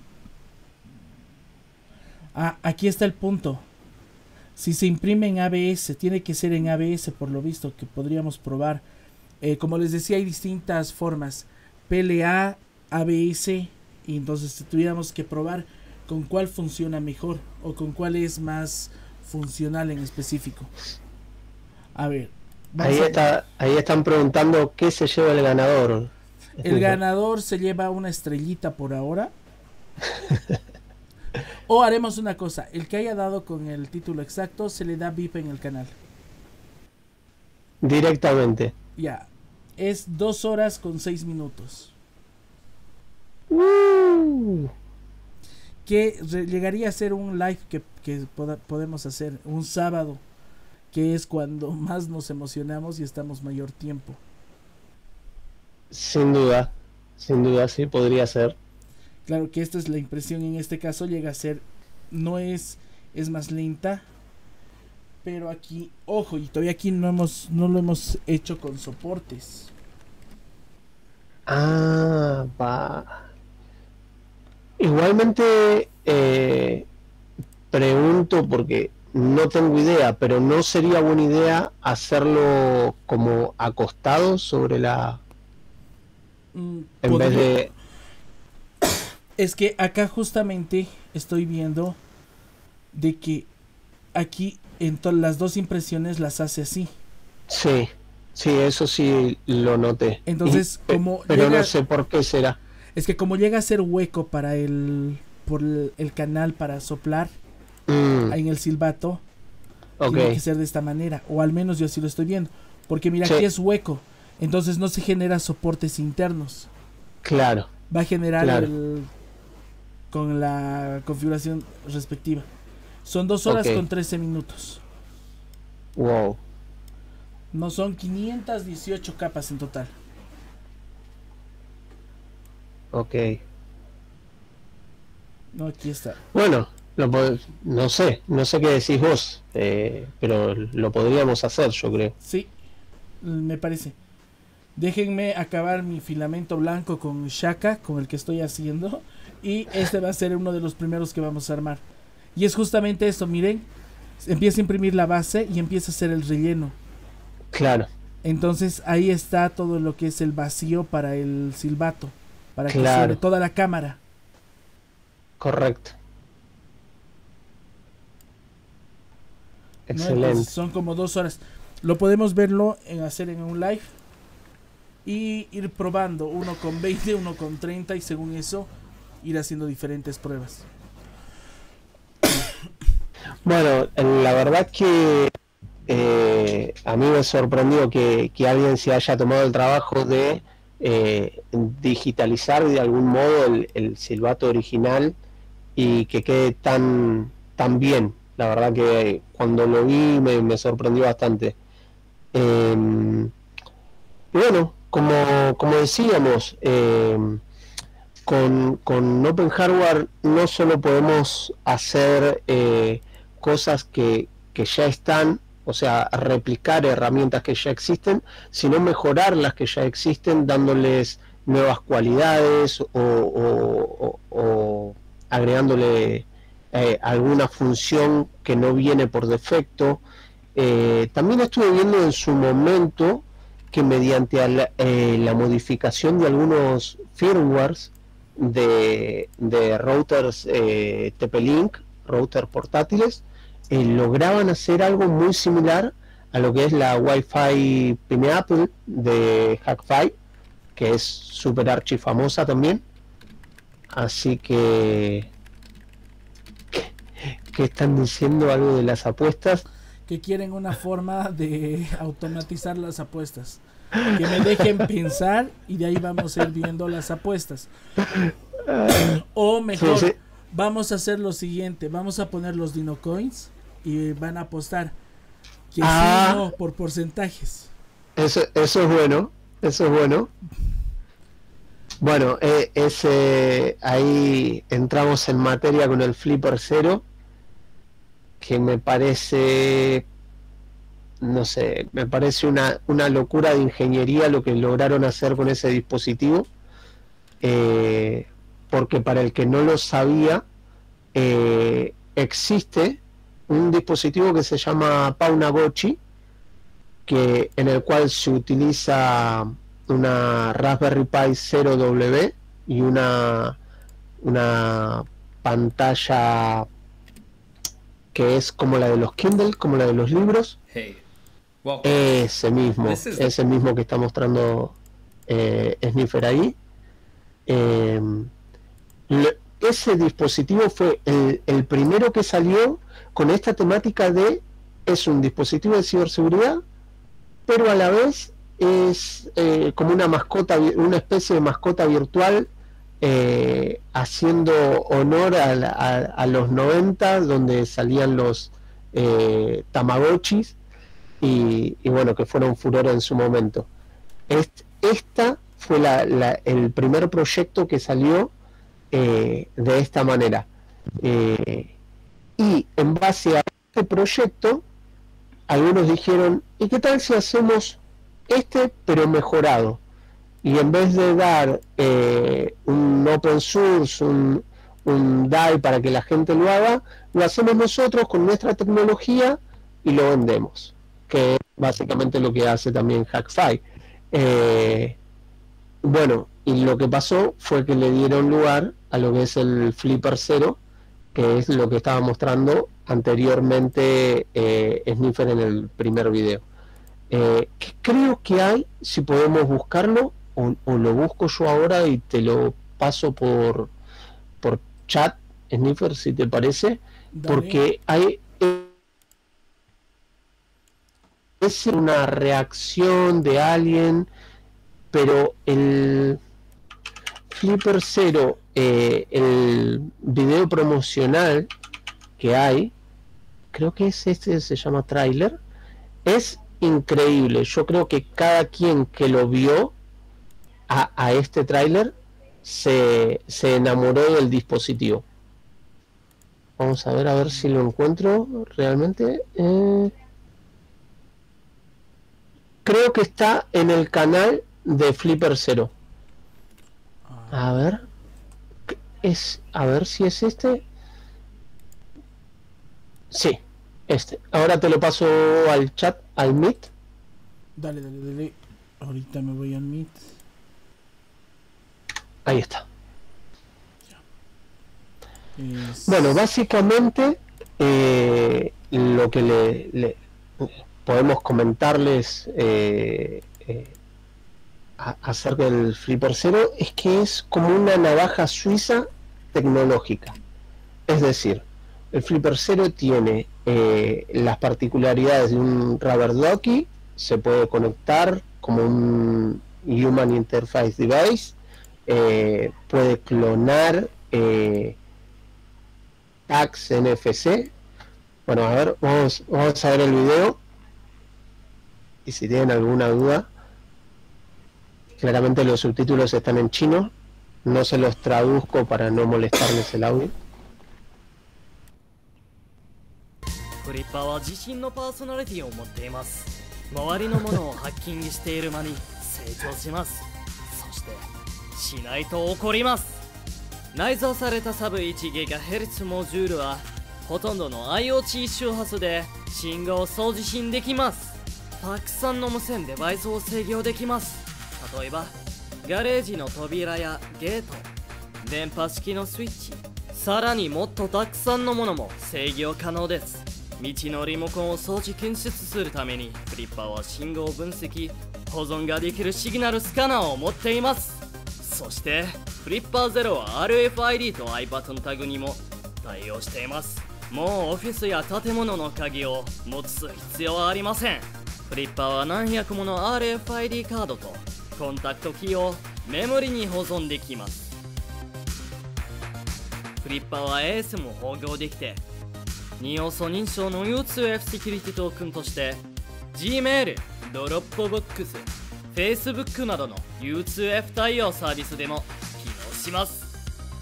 Ah, aquí está el punto. Si se imprime en A B S, tiene que ser en A B S por lo visto, que podríamos probar. Eh, como les decía, hay distintas formas. P L A, A B S, y entonces tuviéramos que probar con cuál funciona mejor o con cuál es más funcional en específico. A ver. Ahí, A... está, ahí están preguntando qué se lleva el ganador. El ganador se lleva una estrellita por ahora. O haremos una cosa, el que haya dado con el título exacto se le da V I P en el canal. Directamente. Ya, es dos horas con seis minutos. Uh. Que llegaría a ser un live que, que pod podemos hacer un sábado, que es cuando más nos emocionamos y estamos mayor tiempo. Sin duda, sin duda, sí, podría ser. Claro que esta es la impresión, en este caso llega a ser, no es, es más lenta, pero aquí, ojo, y todavía aquí no hemos, no lo hemos hecho con soportes. Ah, va. Igualmente, eh, pregunto porque no tengo idea, pero no sería buena idea hacerlo como acostado sobre la... Mm, en podría... vez de... Es que acá justamente estoy viendo de que aquí en todas las dos impresiones las hace así. Sí, sí, eso sí lo noté. Entonces, y, como pero llega, no sé por qué será. Es que como llega a ser hueco para el por el, el canal para soplar mm. en el silbato, okay. Tiene que ser de esta manera, o al menos yo así lo estoy viendo, porque mira, sí. Aquí es hueco, entonces no se genera soportes internos. Claro. Va a generar claro. el con la configuración respectiva. Son dos horas okay. con trece minutos. Wow. No, son quinientas dieciocho capas en total. Ok. No, aquí está. Bueno, lo no sé, no sé qué decís vos, eh, pero lo podríamos hacer, yo creo. Sí, me parece. Déjenme acabar mi filamento blanco con Shaka, con el que estoy haciendo. Y este va a ser uno de los primeros que vamos a armar. Y es justamente esto, miren. Empieza a imprimir la base y empieza a hacer el relleno. Claro. Entonces ahí está todo lo que es el vacío para el silbato. Para claro. que suene toda la cámara. Correcto. Excelente. ¿No? Son como dos horas. Lo podemos verlo en hacer en un live. Y ir probando uno con veinte, uno con treinta y según eso ir haciendo diferentes pruebas. Bueno, la verdad que eh, a mí me sorprendió que, que alguien se haya tomado el trabajo de eh, digitalizar de algún modo el, el silbato original y que quede tan, tan bien. La verdad que cuando lo vi me, me sorprendió bastante. Eh, y bueno, como, como decíamos, eh, con, con Open Hardware no solo podemos hacer eh, cosas que, que ya están, o sea, replicar herramientas que ya existen, sino mejorar las que ya existen, dándoles nuevas cualidades o, o, o, o agregándole eh, alguna función que no viene por defecto. Eh, también estuve viendo en su momento que mediante la, eh, la modificación de algunos firmwares de, de routers eh, T P-Link, routers portátiles, eh, lograban hacer algo muy similar a lo que es la Wi-Fi Pineapple de Hackfi, que es super archi famosa también. Así que ¿Qué están diciendo? Algo de las apuestas. Que quieren una forma de automatizar las apuestas. Que me dejen pensar y de ahí vamos a ir viendo las apuestas. O mejor, sí, sí. Vamos a hacer lo siguiente. Vamos a poner los Dino Coins y van a apostar. Que ah, sí, no, por porcentajes. Eso, eso es bueno. Eso es bueno. Bueno, eh, ese, ahí entramos en materia con el Flipper Cero, que me parece, no sé, me parece una, una locura de ingeniería lo que lograron hacer con ese dispositivo, eh, porque para el que no lo sabía, eh, existe un dispositivo que se llama Paunagochi, que en el cual se utiliza una Raspberry Pi cero W y una una pantalla que es como la de los Kindle, como la de los libros. Hey. Wow. Ese mismo, ese mismo que está mostrando eh, Sniffer ahí. Eh, le, ese dispositivo fue el, el primero que salió con esta temática de es un dispositivo de ciberseguridad, pero a la vez es eh, como una mascota, una especie de mascota virtual, eh, haciendo honor a, a, a los noventa, donde salían los eh, Tamagotchis y, y bueno, que fueron furor en su momento. Est, esta fue la, la, el primer proyecto que salió eh, de esta manera, eh, y en base a este proyecto algunos dijeron, ¿y qué tal si hacemos este pero mejorado? Y en vez de dar eh, un open source, un, un D A I para que la gente lo haga, lo hacemos nosotros con nuestra tecnología y lo vendemos, que es básicamente lo que hace también HackFi. Eh, bueno, y lo que pasó fue que le dieron lugar a lo que es el Flipper Cero, que es lo que estaba mostrando anteriormente eh, Sniffer en el primer video. Eh, que creo que hay, si podemos buscarlo, o, o lo busco yo ahora y te lo paso por por chat, Sniffer, si te parece. Dale. Porque hay eh, es una reacción de alguien, pero el Flipper Cero, eh, el video promocional que hay, creo que es este, se llama Trailer, es increíble. Yo creo que cada quien que lo vio a, a este tráiler se, se enamoró del dispositivo. Vamos a ver, a ver si lo encuentro realmente. Eh, creo que está en el canal de Flipper Cero. A ver, es, a ver si es este. Sí, este. Ahora te lo paso al chat, al Meet. Dale, dale, dale. Ahorita me voy al Meet. Ahí está. Es... Bueno, básicamente eh, lo que le, le podemos comentarles eh, eh, a, acerca del Flipper Cero es que es como una navaja suiza tecnológica. Es decir, el Flipper Cero tiene eh, las particularidades de un rubber ducky, se puede conectar como un Human Interface Device, eh, puede clonar eh, tags N F C. Bueno, a ver, vamos, vamos a ver el video y si tienen alguna duda, claramente los subtítulos están en chino, no se los traduzco para no molestarles el audio. フリッパーは自身のパーソナリティを持っています。周りのものをハッキングしている間に成長します。そしてしないと怒ります。内蔵されたサブ いちギガヘルツ モジュールはほとんどの IoT 周波数で信号を送受信できます。たくさんの無線デバイスを制御できます。例えばガレージの扉やゲート、電波式のスイッチ、さらにもっとたくさんのものも制御可能です。道のリモコンを装置検出するためにフリッパーは信号分析、保存ができるシグナルスカナーを持っています。そしてフリッパーゼロは アールエフアイディー と アイバトン タグにも対応しています。 もうオフィスや建物の鍵を持つ必要はありません。フリッパーは何百もの アールエフアイディー カードとコンタクトキーをメモリに保存できます。フリッパーは エーエス も包容できて、に要素認証の ユーツーエフ セキュリティトークンとして Gmail、Dropbox、Facebook などの ユーツーエフ 対応サービスでも機能します。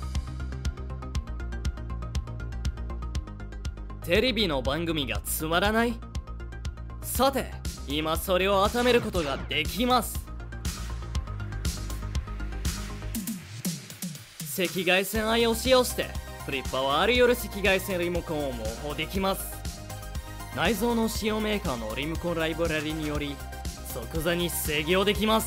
テレビの番組がつまらない？さて、今それを温めることができます。赤外線 アイ を使用してフリッパーはあり得る赤外線リモコンを模倣できます。内蔵の使用メーカーのリモコンライブラリにより即座に制御できます。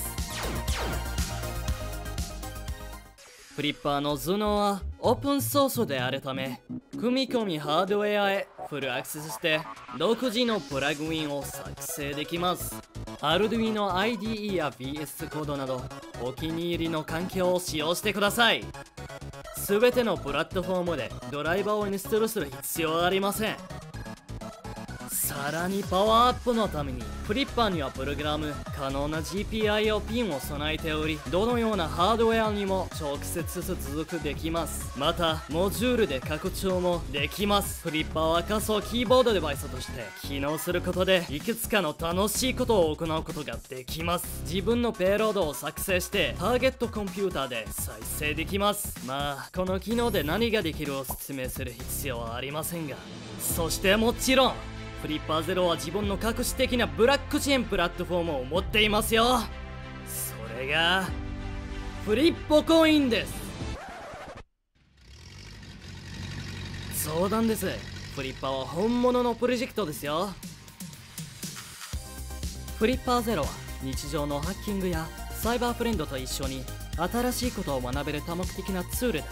フリッパーの頭脳はオープンソースであるため、組み込みハードウェアへフルアクセスして独自のプラグインを作成できます。Arduino アイディーイー や ビーエス コードなどお気に入りの環境を使用してください。すべてのプラットフォームでドライバーをインストールする必要はありません。さらにパワーアップのためにフリッパーにはプログラム可能な ジーピーアイオー ピンを備えており、どのようなハードウェアにも直接接続できます。またモジュールで拡張もできます。フリッパーは仮想キーボードデバイスとして機能することでいくつかの楽しいことを行うことができます。自分のペイロードを作成してターゲットコンピューターで再生できます。まあこの機能で何ができるを説明する必要はありませんが、そしてもちろんフリッパーゼロは自分の革新的なブラックチェーンプラットフォームを持っていますよ。それがフリッポコインです。そうなんです。フリッパーは本物のプロジェクトですよ。フリッパーゼロは日常のハッキングやサイバーフレンドと一緒に新しいことを学べる多目的なツールです。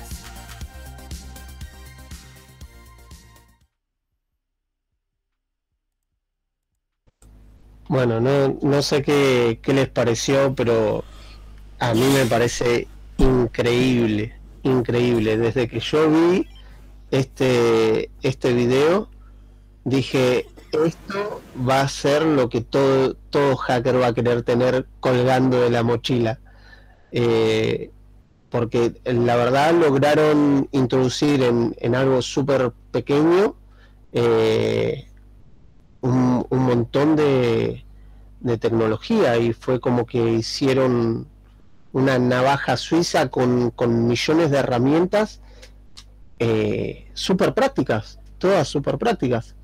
Bueno, no, no sé qué, qué les pareció, pero a mí me parece increíble, increíble. Desde que yo vi este, este video, dije, esto va a ser lo que todo, todo hacker va a querer tener colgando de la mochila. Eh, porque la verdad lograron introducir en, en algo súper pequeño eh, Un, un montón de, de tecnología, y fue como que hicieron una navaja suiza con, con millones de herramientas eh, súper prácticas, todas súper prácticas.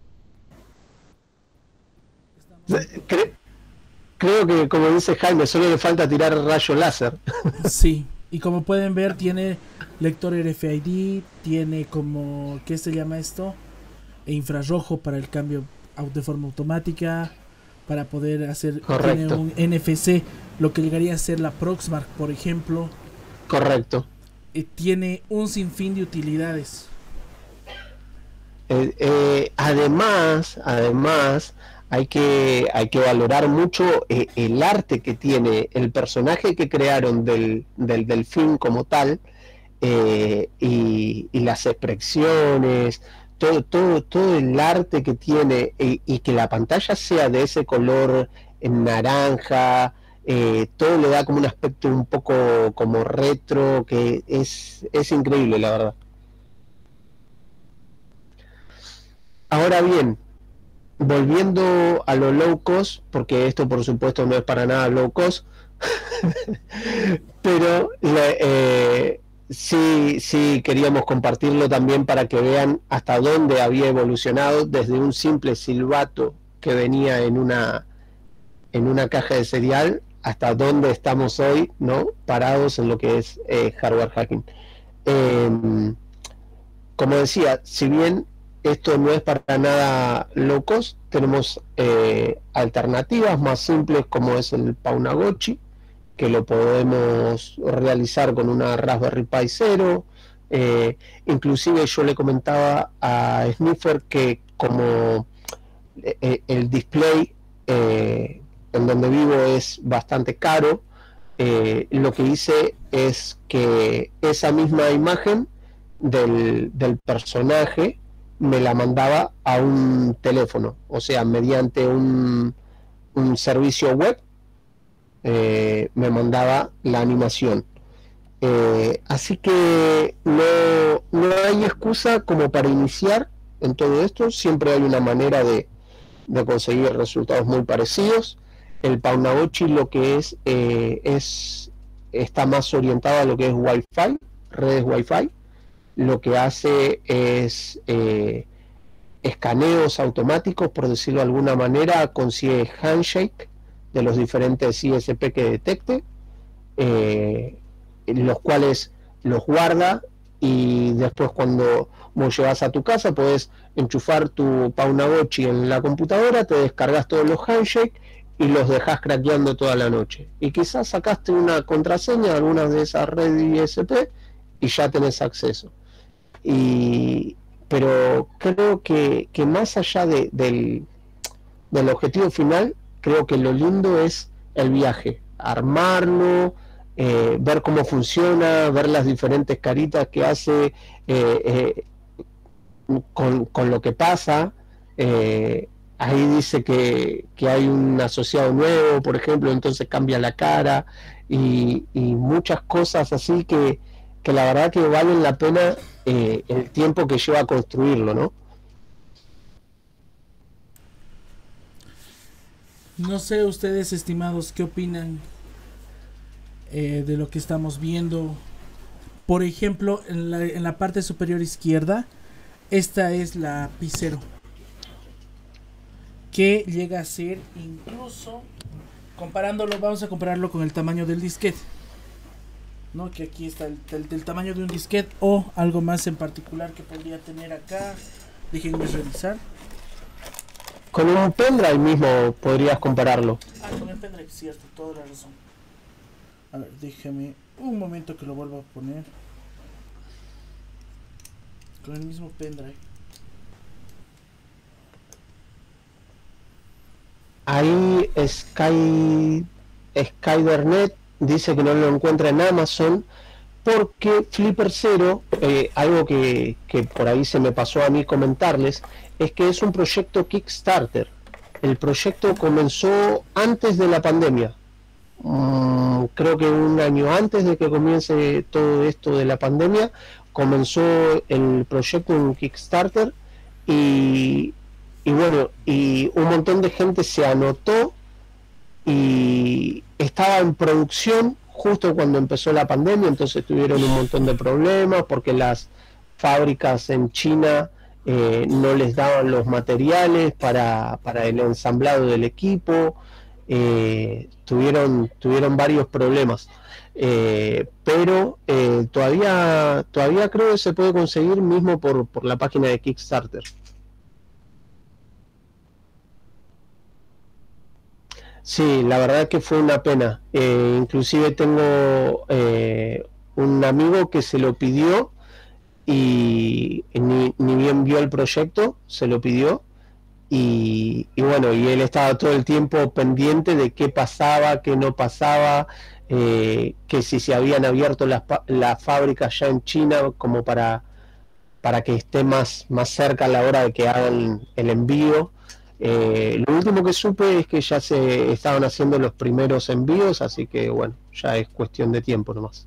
Cre creo que, como dice Jaime, solo le falta tirar rayo láser. Sí, y como pueden ver tiene lector R F I D, tiene como, ¿qué se llama esto? E infrarrojo para el cambio de forma automática, para poder hacer. Correcto. Tiene un N F C, lo que llegaría a ser la Proxmark, por ejemplo. Correcto. Eh, tiene un sinfín de utilidades. Eh, eh, además, además hay que hay que valorar mucho eh, el arte que tiene el personaje que crearon del, del delfín como tal, eh, y, y las expresiones. Todo, todo, todo el arte que tiene, y, y que la pantalla sea de ese color en naranja, eh, todo le da como un aspecto un poco como retro, que es, es increíble, la verdad. Ahora bien, volviendo a lo low cost, porque esto por supuesto no es para nada low cost, pero le, eh, sí, sí queríamos compartirlo también para que vean hasta dónde había evolucionado desde un simple silbato que venía en una en una caja de cereal hasta dónde estamos hoy, ¿no? Parados en lo que es eh, hardware hacking. Eh, como decía, si bien esto no es para nada low cost, tenemos eh, alternativas más simples como es el Paunagochi, que lo podemos realizar con una Raspberry Pi cero. Eh, inclusive yo le comentaba a Sniffer que como eh, el display eh, en donde vivo es bastante caro, eh, lo que hice es que esa misma imagen del, del personaje me la mandaba a un teléfono, o sea, mediante un, un servicio web, eh, me mandaba la animación. Eh, así que no, no hay excusa como para iniciar en todo esto, siempre hay una manera de, de conseguir resultados muy parecidos. El Paunagochi lo que es, eh, es está más orientado a lo que es Wi-Fi, redes Wi-Fi. Lo que hace es eh, escaneos automáticos, por decirlo de alguna manera, consigue handshake de los diferentes I S P que detecte, eh, los cuales los guarda, y después cuando vos llegas a tu casa podés enchufar tu Paunagochi en la computadora, te descargas todos los handshake y los dejas craqueando toda la noche, y quizás sacaste una contraseña de algunas de esas redes I S P y ya tenés acceso. Y pero creo que, que más allá de, del, del objetivo final, creo que lo lindo es el viaje, armarlo, eh, ver cómo funciona, ver las diferentes caritas que hace, eh, eh, con, con lo que pasa. Eh, ahí dice que, que hay un asociado nuevo, por ejemplo, entonces cambia la cara, y, y muchas cosas así que, que la verdad que valen la pena eh, el tiempo que lleva a construirlo, ¿no? No sé ustedes, estimados, qué opinan eh, de lo que estamos viendo. Por ejemplo, en la, en la parte superior izquierda, esta es la Pi cero, que llega a ser, incluso comparándolo, vamos a compararlo con el tamaño del disquete, ¿no? Que aquí está el, el, el tamaño de un disquete, o algo más en particular que podría tener acá. Déjenme revisar. Con un pendrive mismo podrías compararlo. Ah, con el pendrive, cierto, toda la razón. A ver, déjame un momento que lo vuelva a poner. Con el mismo pendrive. Ahí Sky Skybernet dice que no lo encuentra en Amazon porque Flipper Zero, eh, algo que, que por ahí se me pasó a mí comentarles, es que es un proyecto Kickstarter. El proyecto comenzó antes de la pandemia, mm, creo que un año antes de que comience todo esto de la pandemia, comenzó el proyecto en Kickstarter, y, y bueno, y un montón de gente se anotó y estaba en producción justo cuando empezó la pandemia, entonces tuvieron un montón de problemas porque las fábricas en China eh, no les daban los materiales para, para el ensamblado del equipo, eh, tuvieron, tuvieron varios problemas, eh, pero eh, todavía, todavía creo que se puede conseguir mismo por, por la página de Kickstarter. Sí, la verdad que fue una pena. Eh, inclusive tengo eh, un amigo que se lo pidió y ni, ni bien vio el proyecto, se lo pidió, y, y bueno, y él estaba todo el tiempo pendiente de qué pasaba, qué no pasaba, eh, que si se habían abierto las, las fábricas ya en China como para, para que esté más, más cerca a la hora de que hagan el envío. Eh, lo último que supe es que ya se estaban haciendo los primeros envíos, así que bueno, ya es cuestión de tiempo nomás.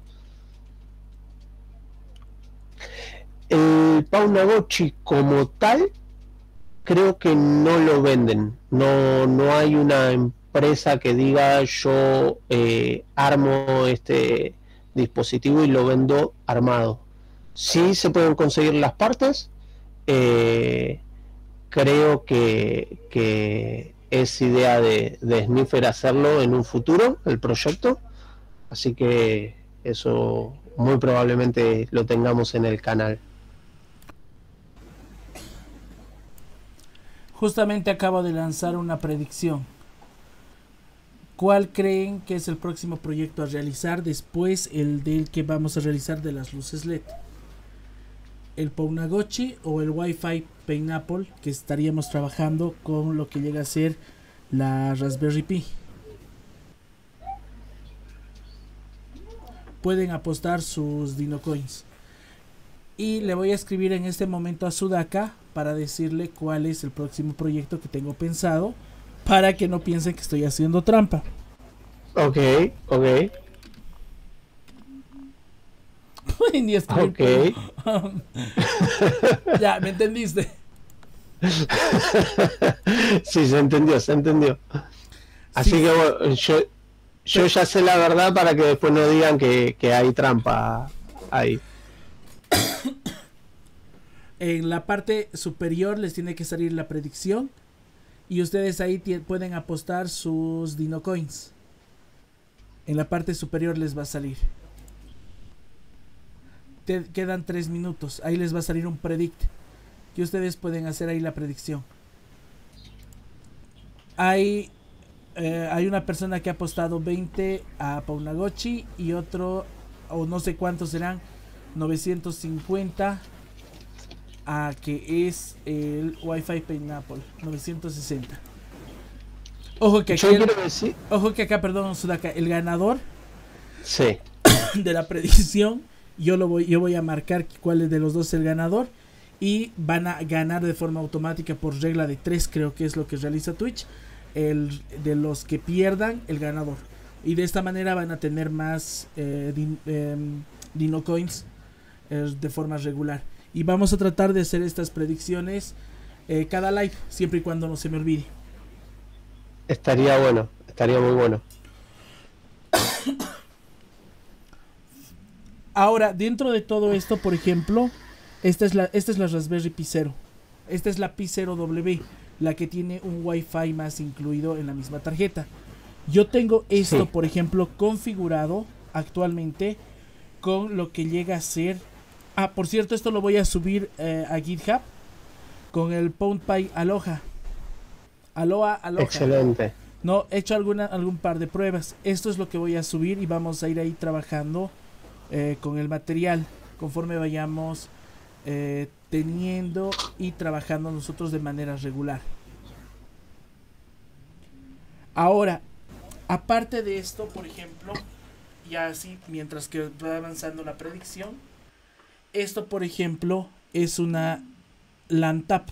El Paunagochi como tal, creo que no lo venden. No, no hay una empresa que diga yo eh, armo este dispositivo y lo vendo armado. Sí se pueden conseguir las partes. Eh, creo que, que es idea de, de Sniffer hacerlo en un futuro, el proyecto, así que eso muy probablemente lo tengamos en el canal. Justamente acabo de lanzar una predicción. ¿Cuál creen que es el próximo proyecto a realizar después el del que vamos a realizar de las luces L E D? ¿El Paunagochi o el Wi-Fi Pineapple, que estaríamos trabajando con lo que llega a ser la Raspberry Pi? Pueden apostar sus Dino Coins. Y le voy a escribir en este momento a Sudaka para decirle cuál es el próximo proyecto que tengo pensado, para que no piensen que estoy haciendo trampa. Ok, ok. Ni escribir, ok. Ya, ¿me entendiste? Sí, se entendió, se entendió. Así Sí. que bueno, yo, yo ya sé la verdad para que después no digan que, que hay trampa ahí. En la parte superior les tiene que salir la predicción y ustedes ahí pueden apostar sus Dino Coins. En la parte superior les va a salir. Te quedan tres minutos. Ahí les va a salir un predict y ustedes pueden hacer ahí la predicción. Hay eh, hay una persona que ha apostado veinte a Paunagochi y otro, o no sé cuántos serán, novecientos cincuenta a que es el Wi-Fi Pineapple, novecientos sesenta. Ojo que aquí, el, decir... ojo que acá, perdón, Sudaka, el ganador sí. de la predicción, yo lo voy, yo voy a marcar cuál es de los dos el ganador y van a ganar de forma automática por regla de tres, creo que es lo que realiza Twitch, el de los que pierdan el ganador, y de esta manera van a tener más eh, din, eh, Dino Coins eh, de forma regular. Y vamos a tratar de hacer estas predicciones eh, cada live, siempre y cuando no se me olvide. Estaría bueno, estaría muy bueno. Ahora, dentro de todo esto, por ejemplo, esta es la, esta es la Raspberry Pi cero. Esta es la Pi cero W, la que tiene un Wi-Fi más incluido en la misma tarjeta. Yo tengo esto, sí. por ejemplo, configurado actualmente con lo que llega a ser... Ah, por cierto, esto lo voy a subir eh, a GitHub con el PoundPy Aloha. Aloha, Aloha. Excelente. No, he hecho alguna, algún par de pruebas. Esto es lo que voy a subir y vamos a ir ahí trabajando eh, con el material conforme vayamos eh, teniendo y trabajando nosotros de manera regular. Ahora, aparte de esto, por ejemplo, ya así mientras que va avanzando la predicción, esto por ejemplo es una Lantap.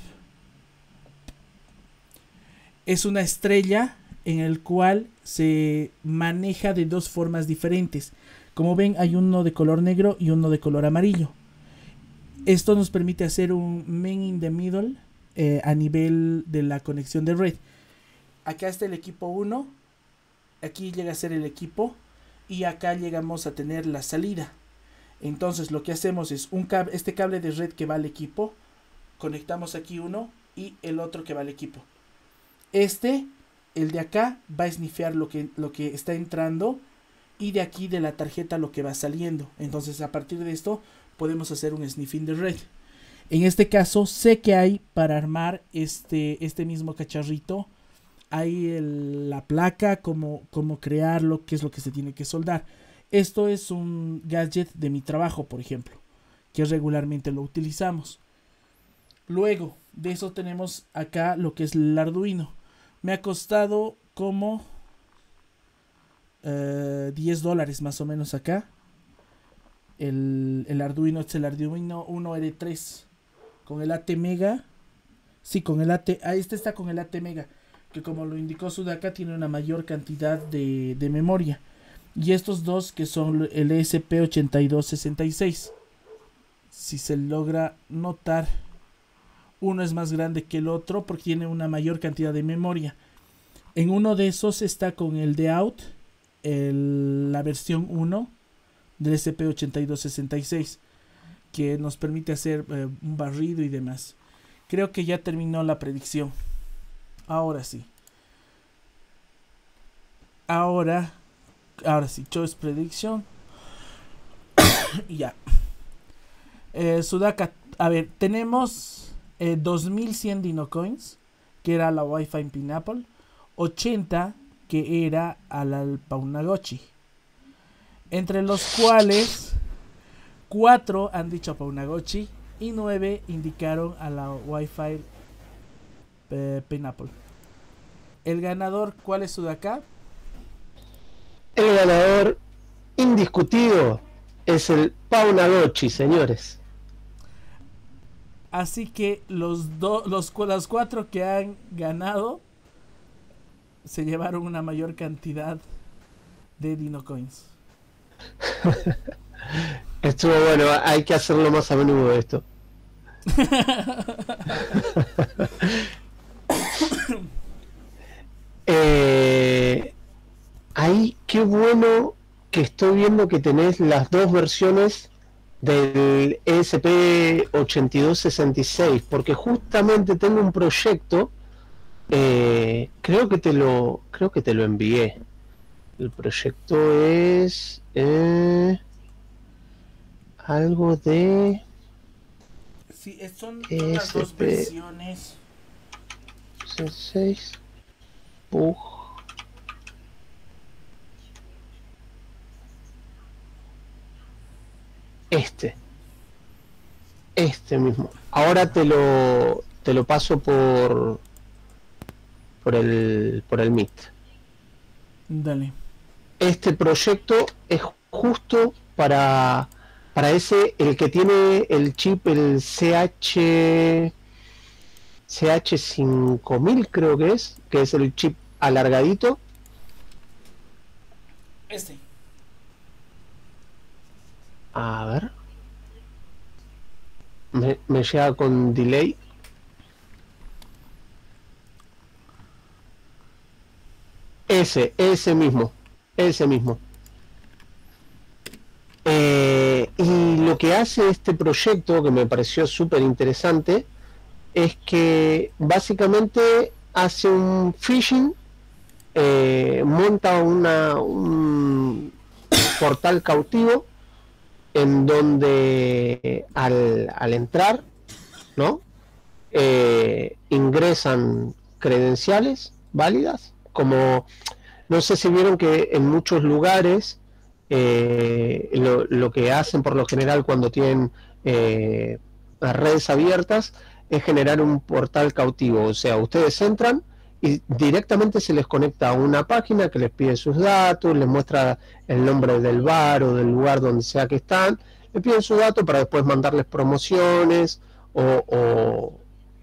Es una estrella en el cual se maneja de dos formas diferentes. Como ven, hay uno de color negro y uno de color amarillo. Esto nos permite hacer un man in the middle eh, a nivel de la conexión de red. Acá está el equipo uno, aquí llega a ser el equipo y acá llegamos a tener la salida. Entonces lo que hacemos es un cable, este cable de red que va al equipo, conectamos aquí uno y el otro que va al equipo. Este, el de acá, va a snifear lo que, lo que está entrando y de aquí de la tarjeta lo que va saliendo. Entonces a partir de esto podemos hacer un sniffing de red. En este caso sé que hay para armar este, este mismo cacharrito. Hay el, la placa, cómo, cómo crearlo, qué es lo que se tiene que soldar. Esto es un gadget de mi trabajo, por ejemplo, que regularmente lo utilizamos. Luego de eso tenemos acá lo que es el Arduino. Me ha costado como uh, diez dólares más o menos acá. El, el Arduino es el Arduino uno R tres con el ATmega. Sí, con el AT. Ah, este está con el ATmega, que como lo indicó Sudaka tiene una mayor cantidad de, de memoria. Y estos dos que son el E S P ochenta y dos sesenta y seis. Si se logra notar, uno es más grande que el otro porque tiene una mayor cantidad de memoria. En uno de esos está con el de out, el, la versión uno del E S P ochenta y dos sesenta y seis, que nos permite hacer eh, un barrido y demás. Creo que ya terminó la predicción. Ahora sí. Ahora... Ahora sí, choice prediction. Y ya. Eh, Sudaka, a ver, tenemos eh, dos mil cien Dino Coins, que era la Wi-Fi Pineapple. ochenta, que era a la Paunagochi. Entre los cuales, cuatro han dicho Paunagochi y nueve indicaron a la Wi-Fi eh, Pineapple. El ganador, ¿cuál es, Sudaka? El ganador indiscutido es el Paunagochi, señores. Así que los, do, los, los cuatro que han ganado se llevaron una mayor cantidad de Dino Coins. Estuvo bueno, hay que hacerlo más a menudo esto. eh, ahí, qué bueno que estoy viendo que tenés las dos versiones del E S P ochenta y dos sesenta y seis, porque justamente tengo un proyecto, eh, creo que te lo creo que te lo envié. El proyecto es eh, algo de sí, son, son las dos versiones. seis Pug. Este. Este mismo. Ahora te lo te lo paso por por el por el Meet. Dale. Este proyecto es justo para para ese, el que tiene el chip, el C H C H cinco mil creo que es, que es el chip alargadito. Este. A ver. Me, me llega con delay. Ese, ese mismo. Ese mismo. Eh, y lo que hace este proyecto, que me pareció súper interesante, es que básicamente hace un phishing, eh, monta una, un portal cautivo en donde al, al entrar, ¿no? Eh, ingresan credenciales válidas, como no sé si vieron que en muchos lugares eh, lo, lo que hacen por lo general cuando tienen eh, las redes abiertas es generar un portal cautivo, o sea, ustedes entran y directamente se les conecta a una página que les pide sus datos, les muestra el nombre del bar o del lugar donde sea que están, les piden sus datos para después mandarles promociones o, o,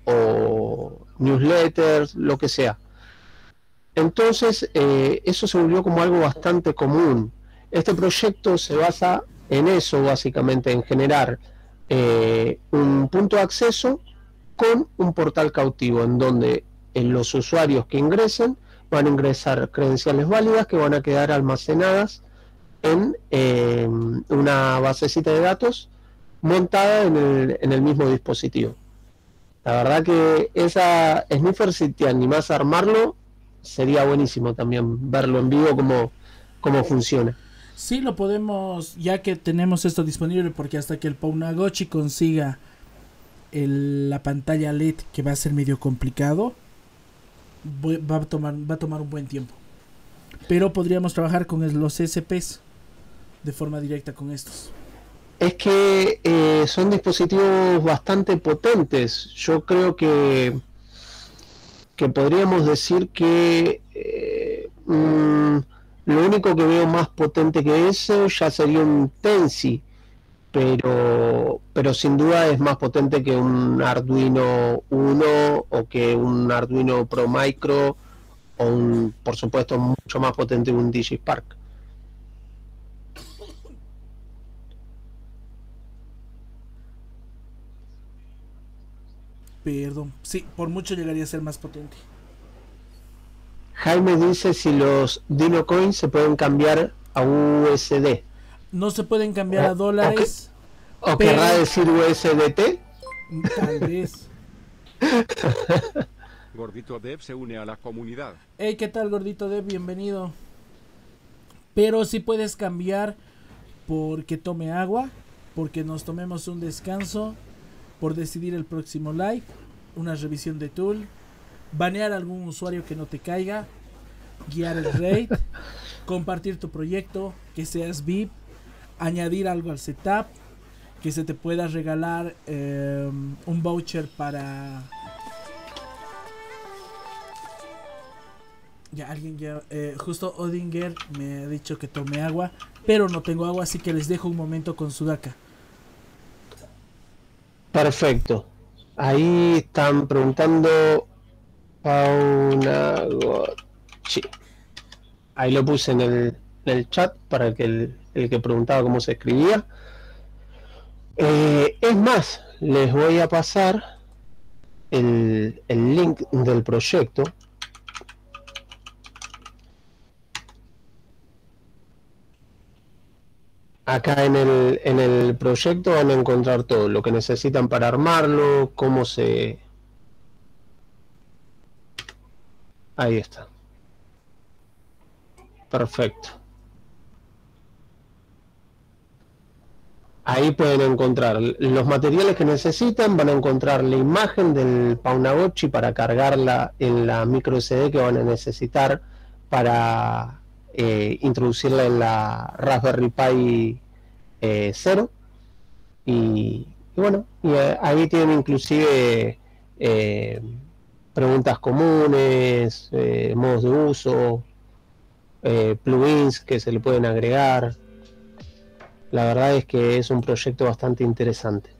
o newsletters, lo que sea. Entonces, eh, eso se volvió como algo bastante común. Este proyecto se basa en eso, básicamente, en generar eh, un punto de acceso con un portal cautivo, en donde en los usuarios que ingresen van a ingresar credenciales válidas que van a quedar almacenadas en eh, una basecita de datos montada en el, en el mismo dispositivo. La verdad que esa Sniffer, si te animás a armarlo, sería buenísimo también verlo en vivo cómo, cómo funciona. Sí, lo podemos, ya que tenemos esto disponible, porque hasta que el Pounagochi consiga el, la pantalla L E D, que va a ser medio complicado, va a tomar va a tomar un buen tiempo, pero podríamos trabajar con los E S Ps de forma directa con estos. Es que eh, son dispositivos bastante potentes. Yo creo que que podríamos decir que eh, mmm, lo único que veo más potente que eso ya sería un Tensi, pero pero sin duda es más potente que un Arduino Uno o que un Arduino Pro Micro, o un, por supuesto, mucho más potente que un DigiSpark. Perdón, sí, por mucho llegaría a ser más potente. Jaime dice si los Dino Coins se pueden cambiar a U S D. No se pueden cambiar a dólares. ¿O, que, o querrá decir U S D T? Tal vez. Gordito Dev se une a la comunidad. Hey, ¿qué tal, Gordito Dev? Bienvenido. Pero sí puedes cambiar porque tome agua, porque nos tomemos un descanso, por decidir el próximo live, una revisión de tool, banear a algún usuario que no te caiga, guiar el raid, compartir tu proyecto, que seas V I P, añadir algo al setup, que se te pueda regalar eh, un voucher para... Ya alguien ya... Eh, justo Odinger me ha dicho que tome agua, pero no tengo agua, así que les dejo un momento con Sudaka. Perfecto. Ahí están preguntando Paunagochi. Ahí lo puse en el, en el chat para que el, el que preguntaba cómo se escribía. Eh, es más, les voy a pasar el, el link del proyecto. Acá en el, en el proyecto van a encontrar todo lo que necesitan para armarlo, cómo se... Ahí está. Perfecto. Ahí pueden encontrar los materiales que necesitan, van a encontrar la imagen del Paunagochi para cargarla en la micro S D que van a necesitar para eh, introducirla en la Raspberry Pi eh, cero. Y, y bueno, y ahí tienen inclusive eh, preguntas comunes, eh, modos de uso, eh, plugins que se le pueden agregar. La verdad es que es un proyecto bastante interesante.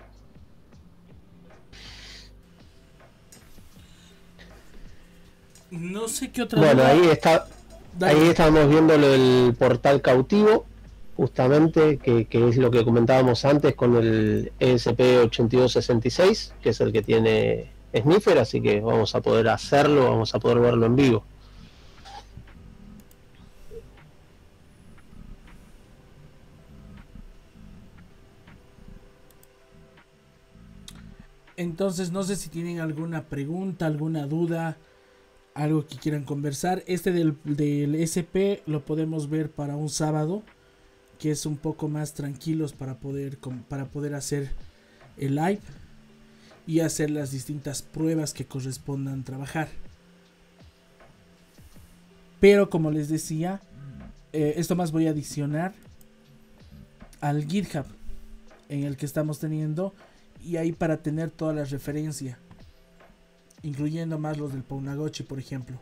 No sé qué otra Bueno, duda. ahí está, Dale. ahí estamos viendo lo del portal cautivo, justamente, que, que es lo que comentábamos antes con el E S P ochenta y dos sesenta y seis, que es el que tiene Sniffer, así que vamos a poder hacerlo, vamos a poder verlo en vivo. Entonces, no sé si tienen alguna pregunta, alguna duda, algo que quieran conversar. Este del, del S P lo podemos ver para un sábado, que es un poco más tranquilos para poder, para poder hacer el live y hacer las distintas pruebas que correspondan trabajar. Pero como les decía, eh, esto más voy a adicionar al GitHub en el que estamos teniendo, y ahí para tener toda la referencia, incluyendo más los del Paunagochi, por ejemplo.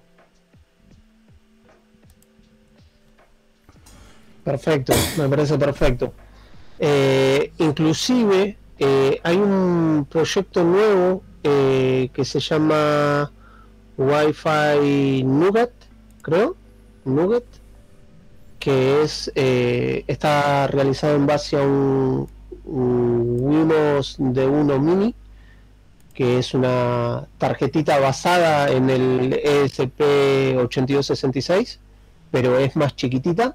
Perfecto, me parece perfecto. Eh, inclusive eh, hay un proyecto nuevo eh, que se llama Wi-Fi Nougat, creo, Nougat, que es eh, está realizado en base a un, un Windows D uno Mini, que es una tarjetita basada en el E S P ochenta y dos sesenta y seis, pero es más chiquitita.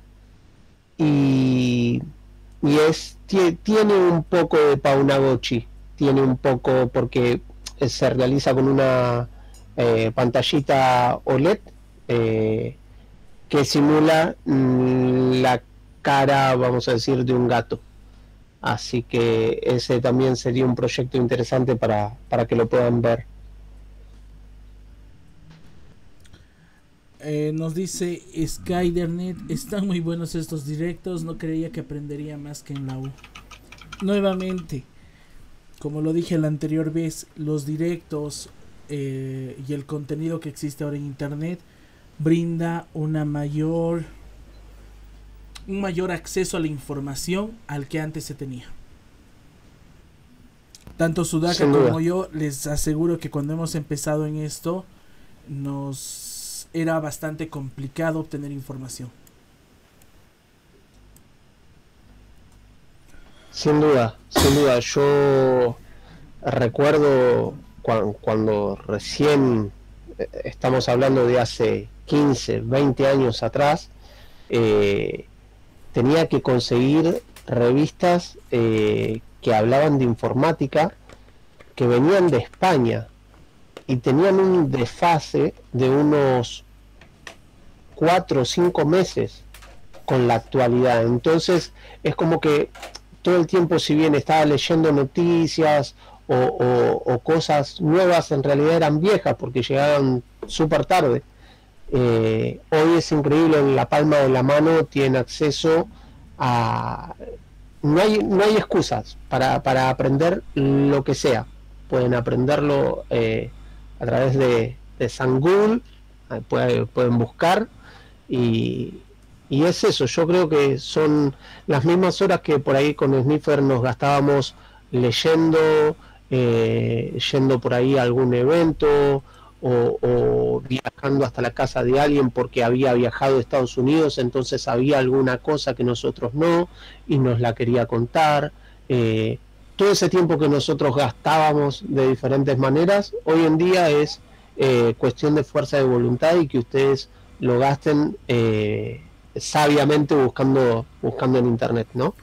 Y, y es tiene un poco de Paunagochi, tiene un poco porque se realiza con una eh, pantallita O L E D eh, que simula mm, la cara, vamos a decir, de un gato. Así que ese también sería un proyecto interesante para, para que lo puedan ver. Eh, nos dice Skydernet, están muy buenos estos directos, no creía que aprendería más que en la U. Nuevamente, como lo dije la anterior vez, los directos eh, y el contenido que existe ahora en internet brinda una mayor un mayor acceso a la información al que antes se tenía. Tanto Sudaka como yo les aseguro que cuando hemos empezado en esto nos era bastante complicado obtener información. Sin duda, sin duda. Yo recuerdo cu- cuando recién, eh, estamos hablando de hace quince, veinte años atrás, eh, tenía que conseguir revistas eh, que hablaban de informática, que venían de España y tenían un desfase de unos cuatro o cinco meses con la actualidad. Entonces es como que todo el tiempo, si bien estaba leyendo noticias o, o, o cosas nuevas, en realidad eran viejas porque llegaban súper tarde. Eh, hoy es increíble, en la palma de la mano tienen acceso a... No hay, no hay excusas para, para aprender lo que sea. Pueden aprenderlo eh, a través de, de San Google, pueden, pueden buscar y, y es eso. Yo creo que son las mismas horas que por ahí con Sniffer nos gastábamos leyendo eh, yendo por ahí a algún evento o, o viajando hasta la casa de alguien porque había viajado a Estados Unidos, entonces había alguna cosa que nosotros no y nos la quería contar. Eh, todo ese tiempo que nosotros gastábamos de diferentes maneras, hoy en día es eh, cuestión de fuerza de voluntad y que ustedes lo gasten eh, sabiamente buscando, buscando en internet, ¿no?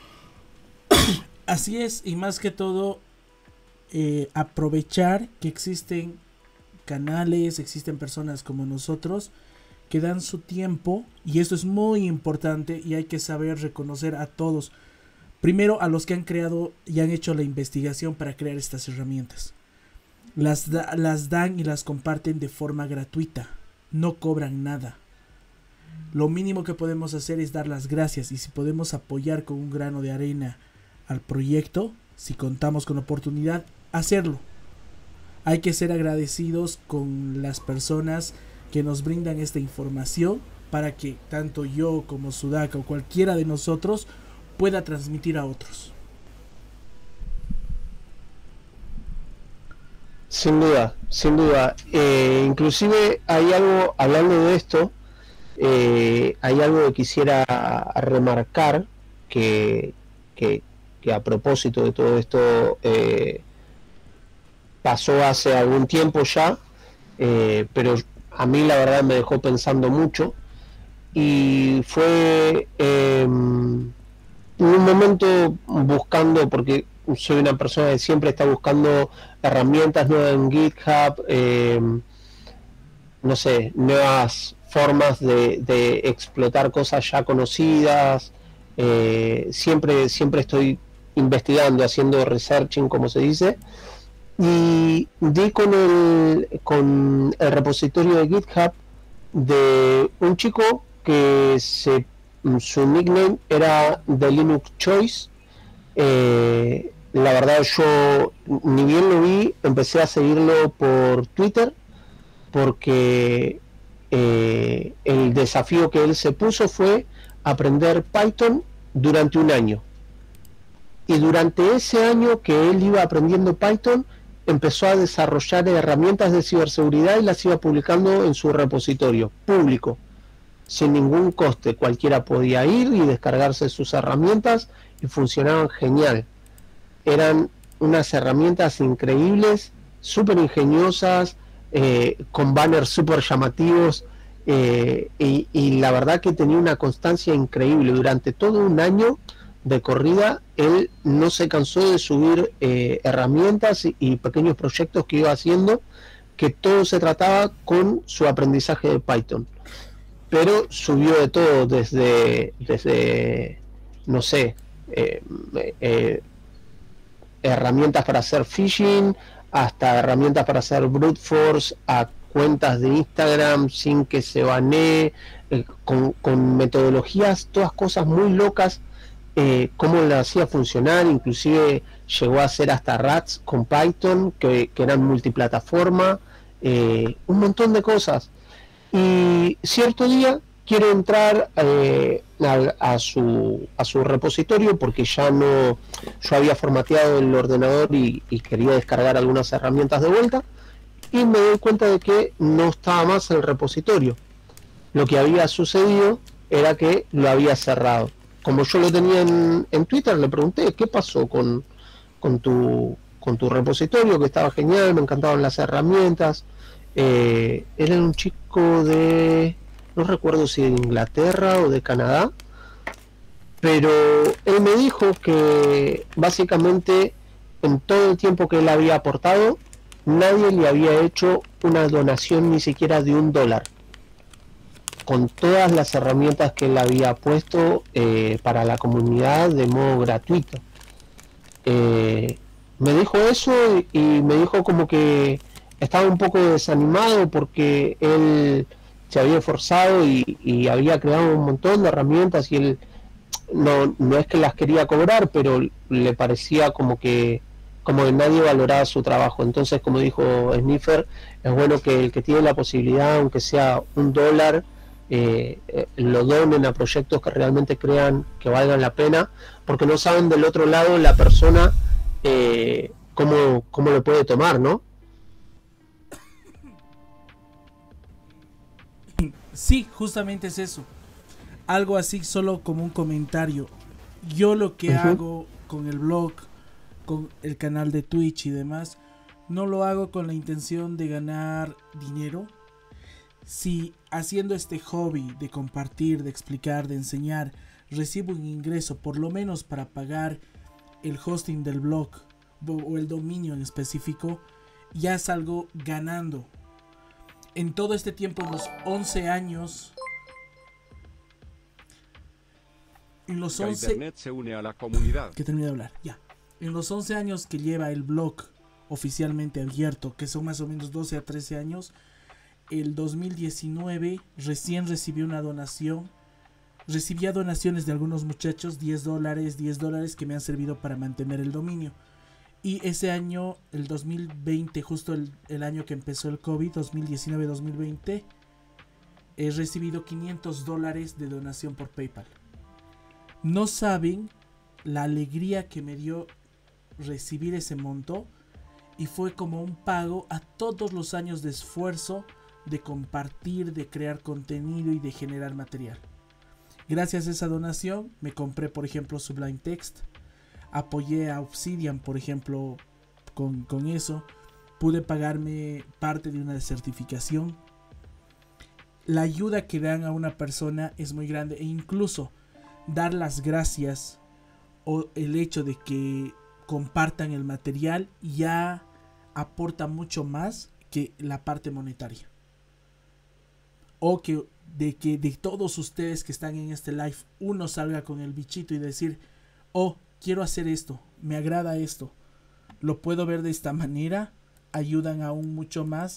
Así es, y más que todo eh, aprovechar que existen canales, existen personas como nosotros que dan su tiempo, y esto es muy importante y hay que saber reconocer a todos. Primero a los que han creado y han hecho la investigación para crear estas herramientas. Las, da, las dan y las comparten de forma gratuita. No cobran nada. Lo mínimo que podemos hacer es dar las gracias, y si podemos apoyar con un grano de arena al proyecto, si contamos con la oportunidad, hacerlo. Hay que ser agradecidos con las personas que nos brindan esta información para que tanto yo como Sudaka o cualquiera de nosotros pueda transmitir a otros. Sin duda, sin duda. Eh, inclusive hay algo, hablando de esto, eh, hay algo que quisiera remarcar que, que, que a propósito de todo esto eh, pasó hace algún tiempo ya, eh, pero a mí la verdad me dejó pensando mucho, y fue eh, un momento buscando, porque soy una persona que siempre está buscando herramientas nuevas en GitHub, eh, no sé, nuevas formas de, de explotar cosas ya conocidas, eh, siempre, siempre estoy investigando, haciendo researching, como se dice, y di con el, con el repositorio de GitHub de un chico que se, su nickname era The Linux Choice. Eh, la verdad yo ni bien lo vi, empecé a seguirlo por Twitter porque eh, el desafío que él se puso fue aprender Python durante un año, y durante ese año que él iba aprendiendo Python empezó a desarrollar herramientas de ciberseguridad y las iba publicando en su repositorio público sin ningún coste. Cualquiera podía ir y descargarse sus herramientas y funcionaban genial. Eran unas herramientas increíbles, súper ingeniosas, eh, con banners súper llamativos, eh, y, y la verdad que tenía una constancia increíble. Durante todo un año de corrida él no se cansó de subir eh, herramientas y, y pequeños proyectos que iba haciendo, que todo se trataba con su aprendizaje de Python. Pero subió de todo, desde, desde no sé, eh, eh, herramientas para hacer phishing, hasta herramientas para hacer brute force a cuentas de Instagram sin que se banee, eh, con, con metodologías, todas cosas muy locas, eh, cómo lo hacía funcionar. Inclusive llegó a hacer hasta rats con Python, que, que eran multiplataforma, eh, un montón de cosas. Y cierto día quiero entrar eh, a, a, su, a su repositorio porque ya no, yo había formateado el ordenador y, y quería descargar algunas herramientas de vuelta, y me doy cuenta de que no estaba más el repositorio. Lo que había sucedido era que lo había cerrado. Como yo lo tenía en, en Twitter, le pregunté qué pasó con, con, tu, con tu repositorio, que estaba genial, me encantaban las herramientas. Eh, era un chico de, no recuerdo si de Inglaterra o de Canadá, pero él me dijo que básicamente en todo el tiempo que él había aportado nadie le había hecho una donación ni siquiera de un dólar, con todas las herramientas que él había puesto eh, para la comunidad de modo gratuito. Eh, me dijo eso y, y me dijo como que estaba un poco desanimado porque él se había esforzado y, y había creado un montón de herramientas, y él no, no es que las quería cobrar, pero le parecía como que como que nadie valoraba su trabajo. Entonces, como dijo Sniffer, es bueno que el que tiene la posibilidad, aunque sea un dólar, eh, eh, lo donen a proyectos que realmente crean que valgan la pena, porque no saben del otro lado la persona eh, cómo, cómo lo puede tomar, ¿no? Sí, justamente es eso. Algo así, solo como un comentario. Yo lo que uh-huh. hago con el blog, con el canal de Twitch y demás, no lo hago con la intención de ganar dinero. Si haciendo este hobby de compartir, de explicar, de enseñar, recibo un ingreso por lo menos para pagar el hosting del blog o el dominio en específico, ya salgo ganando. En todo este tiempo, en los once años, en los once, Internet se une a la comunidad. Que termine de hablar, ya. En los once años que lleva el blog oficialmente abierto, que son más o menos doce a trece años, el dos mil diecinueve recién recibí una donación. Recibía donaciones de algunos muchachos, diez dólares, diez dólares que me han servido para mantener el dominio. Y ese año, el dos mil veinte, justo el, el año que empezó el COVID, dos mil diecinueve dos mil veinte, he recibido quinientos dólares de donación por PayPal. No saben la alegría que me dio recibir ese monto, y fue como un pago a todos los años de esfuerzo de compartir, de crear contenido y de generar material. Gracias a esa donación me compré, por ejemplo, Sublime Text, apoyé a Obsidian, por ejemplo, con, con eso, pude pagarme parte de una certificación. La ayuda que dan a una persona es muy grande, e incluso dar las gracias o el hecho de que compartan el material ya aporta mucho más que la parte monetaria. O que de que de todos ustedes que están en este live, uno salga con el bichito y decir: oh, quiero hacer esto, me agrada esto, lo puedo ver de esta manera, ayudan aún mucho más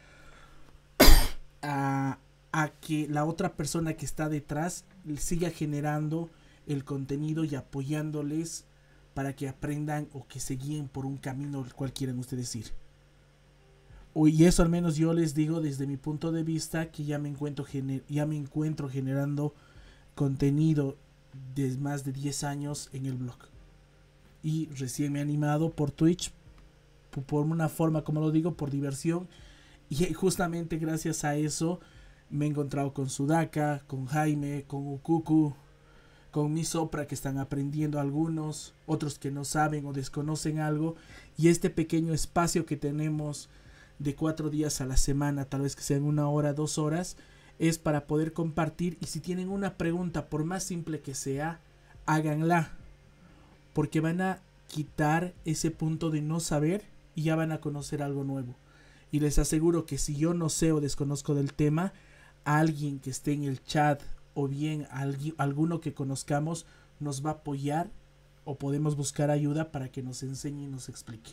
a, a que la otra persona que está detrás siga generando el contenido y apoyándoles para que aprendan o que se guíen por un camino el cual quieran ustedes ir. Y eso al menos yo les digo desde mi punto de vista, que ya me encuentro, gener- ya me encuentro generando contenido de más de diez años en el blog. Y recién me he animado por Twitch, por una forma, como lo digo, por diversión. Y justamente gracias a eso me he encontrado con Sudaka, con Jaime, con Ukuku, con mi Sopra, que están aprendiendo algunos, otros que no saben o desconocen algo. Y este pequeño espacio que tenemos de cuatro días a la semana, tal vez que sean una hora, dos horas, es para poder compartir. Y si tienen una pregunta, por más simple que sea, háganla, porque van a quitar ese punto de no saber y ya van a conocer algo nuevo. Y les aseguro que si yo no sé o desconozco del tema, alguien que esté en el chat o bien alguien, alguno que conozcamos nos va a apoyar, o podemos buscar ayuda para que nos enseñe y nos explique.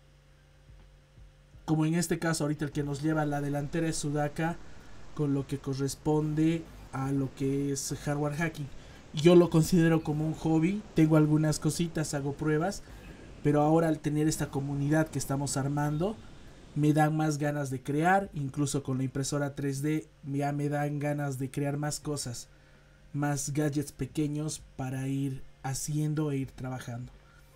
Como en este caso ahorita el que nos lleva a la delantera es Sudaka, con lo que corresponde a lo que es hardware hacking. Yo lo considero como un hobby, tengo algunas cositas, hago pruebas, pero ahora al tener esta comunidad que estamos armando, me dan más ganas de crear. Incluso con la impresora tres D ya me dan ganas de crear más cosas, más gadgets pequeños para ir haciendo e ir trabajando.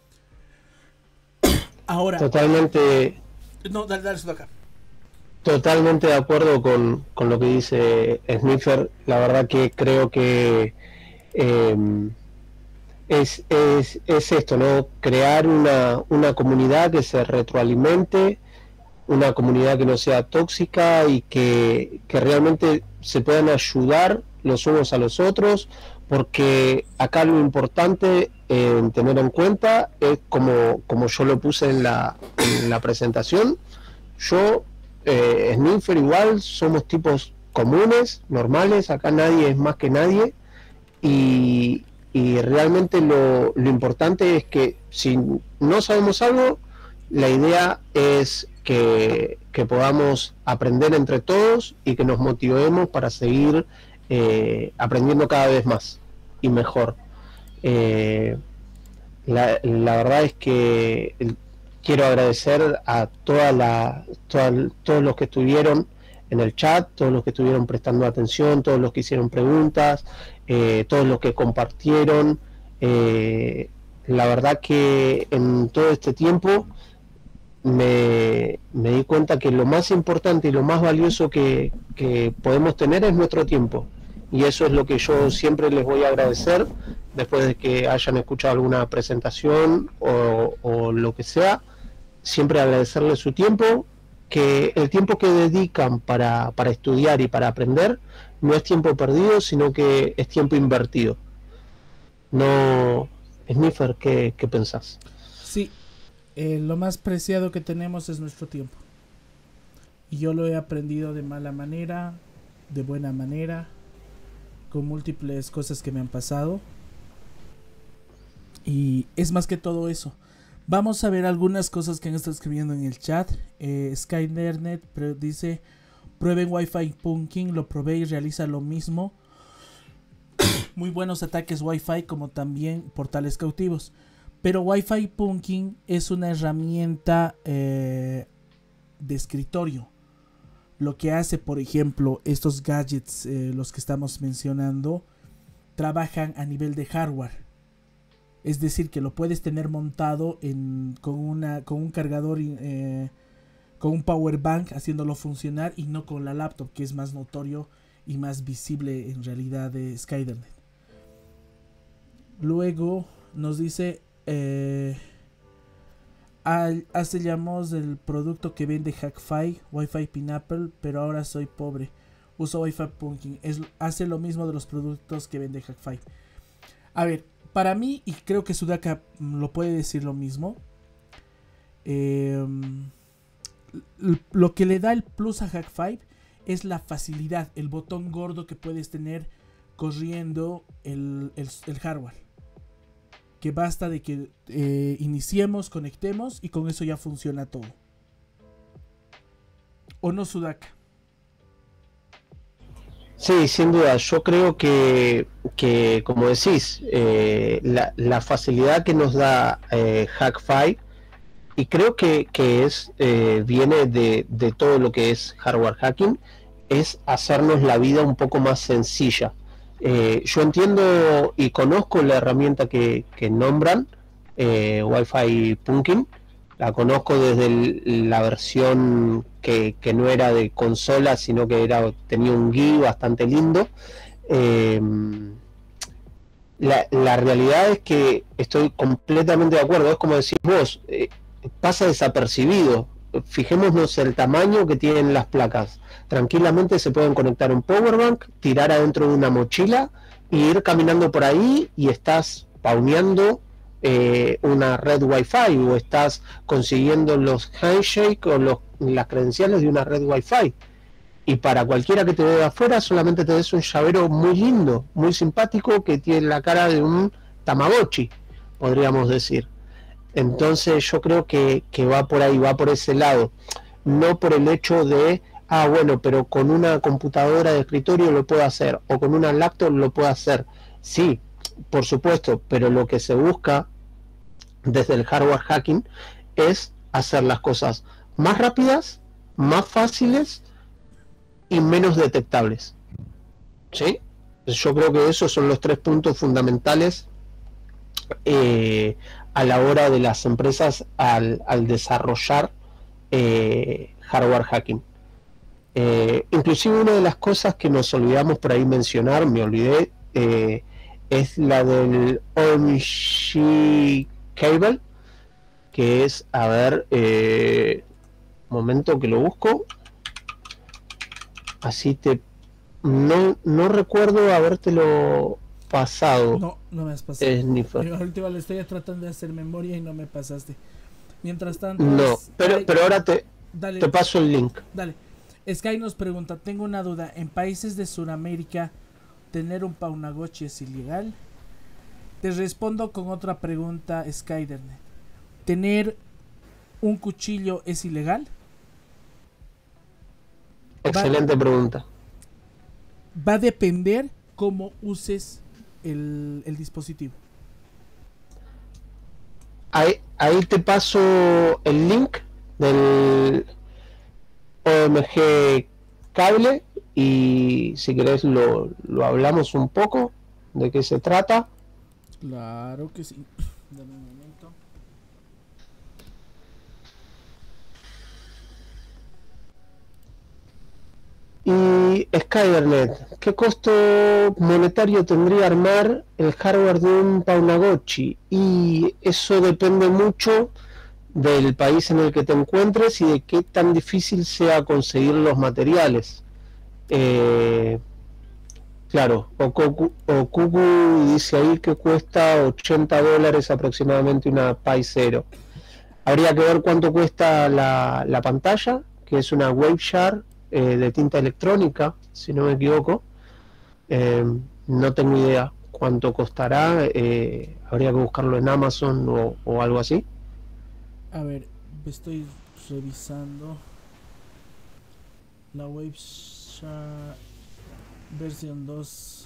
Ahora Totalmente. No, dale, dale, Sudaka. Totalmente de acuerdo con, con lo que dice Sniffer. La verdad que creo que eh, es, es, es esto, ¿no? Crear una, una comunidad que se retroalimente, una comunidad que no sea tóxica y que, que realmente se puedan ayudar los unos a los otros, porque acá lo importante en tener en cuenta es, como, como yo lo puse en la, en la presentación, yo, eh, Sniffer igual, somos tipos comunes, normales, acá nadie es más que nadie, y, y realmente lo, lo importante es que si no sabemos algo, la idea es que, que podamos aprender entre todos y que nos motivemos para seguir eh, aprendiendo cada vez más y mejor. Eh, la, la verdad es que quiero agradecer a toda la, toda, todos los que estuvieron en el chat, todos los que estuvieron prestando atención, todos los que hicieron preguntas, eh, todos los que compartieron. Eh, la verdad que en todo este tiempo me, me di cuenta que lo más importante y lo más valioso que, que podemos tener es nuestro tiempo. Y eso es lo que yo siempre les voy a agradecer después de que hayan escuchado alguna presentación o, o lo que sea. Siempre agradecerles su tiempo, que el tiempo que dedican para, para estudiar y para aprender no es tiempo perdido, sino que es tiempo invertido. No, Sniffer, ¿qué, qué pensás? Sí, eh, lo más preciado que tenemos es nuestro tiempo. Y yo lo he aprendido de mala manera, de buena manera, con múltiples cosas que me han pasado. Y es más que todo eso. Vamos a ver algunas cosas que han estado escribiendo en el chat. eh, Skynet dice: prueben Wi-Fi Punking, lo probé y realiza lo mismo. Muy buenos ataques Wi-Fi como también portales cautivos. Pero Wi-Fi Punking es una herramienta eh, de escritorio. Lo que hace, por ejemplo, estos gadgets, eh, los que estamos mencionando, trabajan a nivel de hardware. Es decir, que lo puedes tener montado en, con, una, con un cargador, eh, con un power bank, haciéndolo funcionar, y no con la laptop, que es más notorio y más visible en realidad de Skynet. Luego nos dice: eh, hace llamados del producto que vende Hackfy, Wi-Fi Pineapple, pero ahora soy pobre. Uso Wi-Fi Punking. Es, hace lo mismo de los productos que vende Hackfy. A ver, para mí, y creo que Sudaka lo puede decir lo mismo, eh, lo que le da el plus a Hackfy es la facilidad, el botón gordo que puedes tener corriendo el, el, el hardware. Que basta de que eh, iniciemos, conectemos y con eso ya funciona todo. ¿O no, Sudaka? Sí, sin duda. Yo creo que, que como decís, eh, la, la facilidad que nos da eh, Hackfy, y creo que, que es eh, viene de, de todo lo que es hardware hacking, es hacernos la vida un poco más sencilla. Eh, yo entiendo y conozco la herramienta que, que nombran, eh, Wi-Fi Punking. La conozco desde el, la versión que, que no era de consola, sino que era, tenía un G U I bastante lindo. Eh, la, la realidad es que estoy completamente de acuerdo. Es como decís vos, eh, pasa desapercibido. Fijémonos el tamaño que tienen las placas. Tranquilamente se pueden conectar un powerbank, tirar adentro de una mochila y ir caminando por ahí, y estás pauneando eh, una red Wi-Fi, o estás consiguiendo los handshake o los, las credenciales de una red Wi-Fi. Y para cualquiera que te vea afuera, solamente te des un llavero muy lindo, muy simpático, que tiene la cara de un Tamagotchi, podríamos decir. Entonces yo creo que, que va por ahí, va por ese lado. No por el hecho de, ah, bueno, pero con una computadora de escritorio lo puedo hacer, o con una laptop lo puedo hacer. Sí, por supuesto, pero lo que se busca desde el hardware hacking es hacer las cosas más rápidas, más fáciles y menos detectables. ¿Sí? Yo creo que esos son los tres puntos fundamentales eh, a la hora de las empresas al, al desarrollar eh, hardware hacking. Eh, inclusive una de las cosas que nos olvidamos por ahí mencionar, me olvidé, eh, es la del O M G Cable, que es, a ver, eh, momento que lo busco, así te, no, no recuerdo habértelo pasado. No, no me has pasado. Es Sniffer. Yo ahorita le estoy tratando de hacer memoria y no me pasaste. Mientras tanto, No, es, pero, Sky, pero ahora te, dale, te paso el link. Dale. Sky nos pregunta: tengo una duda. ¿En países de Sudamérica tener un Paunagochi es ilegal? Te respondo con otra pregunta, Skynet. ¿Tener un cuchillo es ilegal? Excelente va, pregunta. Va a depender cómo uses el, el dispositivo. Ahí, ahí te paso el link del O M G Cable, y si querés lo, lo hablamos un poco de qué se trata. Claro que sí. Dame un momento. Y Skybernet, ¿qué costo monetario tendría armar el hardware de un Paunagochi? Y eso depende mucho del país en el que te encuentres y de qué tan difícil sea conseguir los materiales. Eh, claro, Okuku, Okuku dice ahí que cuesta ochenta dólares aproximadamente una Pi Zero. Habría que ver cuánto cuesta la, la pantalla, que es una Waveshare eh, de tinta electrónica, si no me equivoco. Eh, no tengo idea cuánto costará, eh, habría que buscarlo en Amazon o, o algo así. A ver, estoy revisando la Waveshare versión dos.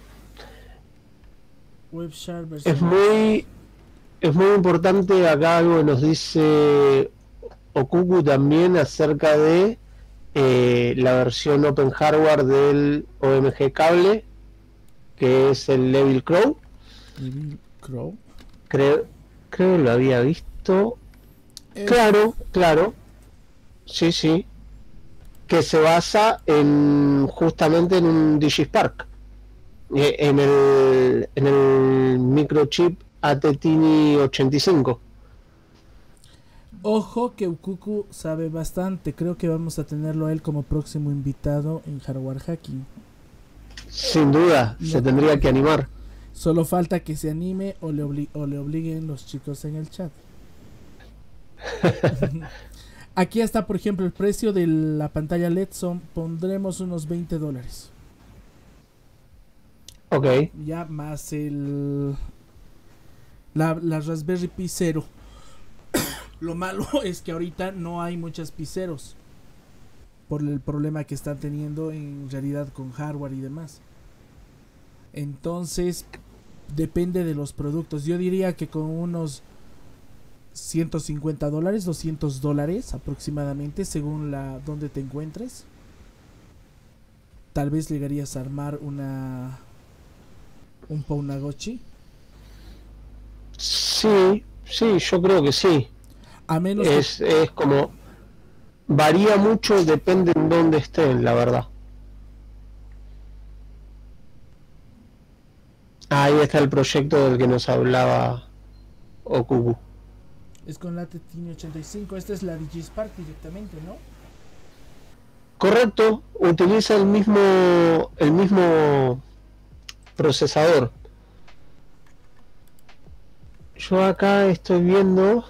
Waveshare versión Es muy, es muy importante acá algo que nos dice Okuku también acerca de eh, la versión Open Hardware del O M G Cable, que es el Levil Crow. Levil Crow. Creo, creo que lo había visto. Es... Claro, claro. Sí, sí. Que se basa en justamente en un Digispark. Eh, en el en el microchip A T Tini ochenta y cinco. Ojo que Ukuku sabe bastante. Creo que vamos a tenerlo a él como próximo invitado en Hardware Hacking. Sin duda, no, se tendría que animar. Solo falta que se anime o le, obli o le obliguen los chicos en el chat. Aquí está, por ejemplo, el precio de la pantalla L E D. Son, pondremos unos veinte dólares. Ok. Ya más el la, la Raspberry Pi Zero. Lo malo es que ahorita no hay muchas Pi Zeros por el problema que están teniendo en realidad con hardware y demás. Entonces depende de los productos. Yo diría que con unos ciento cincuenta dólares, doscientos dólares aproximadamente, según la donde te encuentres, tal vez llegarías a armar una un Paunagochi. Sí, sí, yo creo que sí. A menos es, que... es como varía mucho, depende en dónde estén, la verdad. Ahí está el proyecto del que nos hablaba Okuku. Es con la A T Tini ochenta y cinco. Esta es la Digispark directamente, ¿no? Correcto, utiliza el mismo el mismo procesador. Yo acá estoy viendo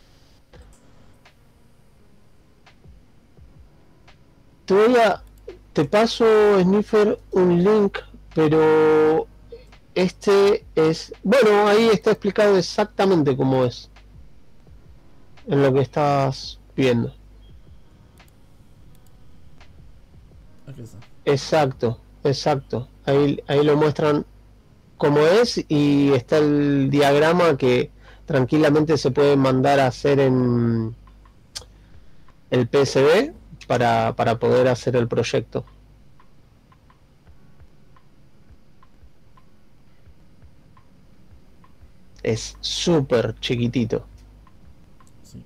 te voy a te paso, Sniffer, un link, pero este es, bueno, ahí está explicado exactamente cómo es en lo que estás viendo. Aquí está. Exacto, exacto. Ahí, ahí lo muestran cómo es y está el diagrama que tranquilamente se puede mandar a hacer en el P S B para, para poder hacer el proyecto. Es súper chiquitito. Sí.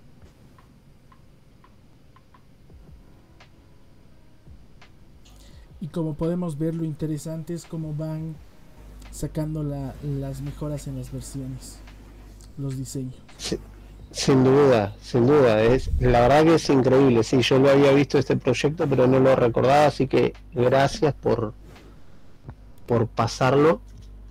Y como podemos ver, lo interesante es cómo van sacando la, las mejoras en las versiones, los diseños. Sí, sin duda, sin duda. Es, la verdad que es increíble. Sí, yo lo había visto este proyecto, pero no lo recordaba, así que gracias por, por pasarlo.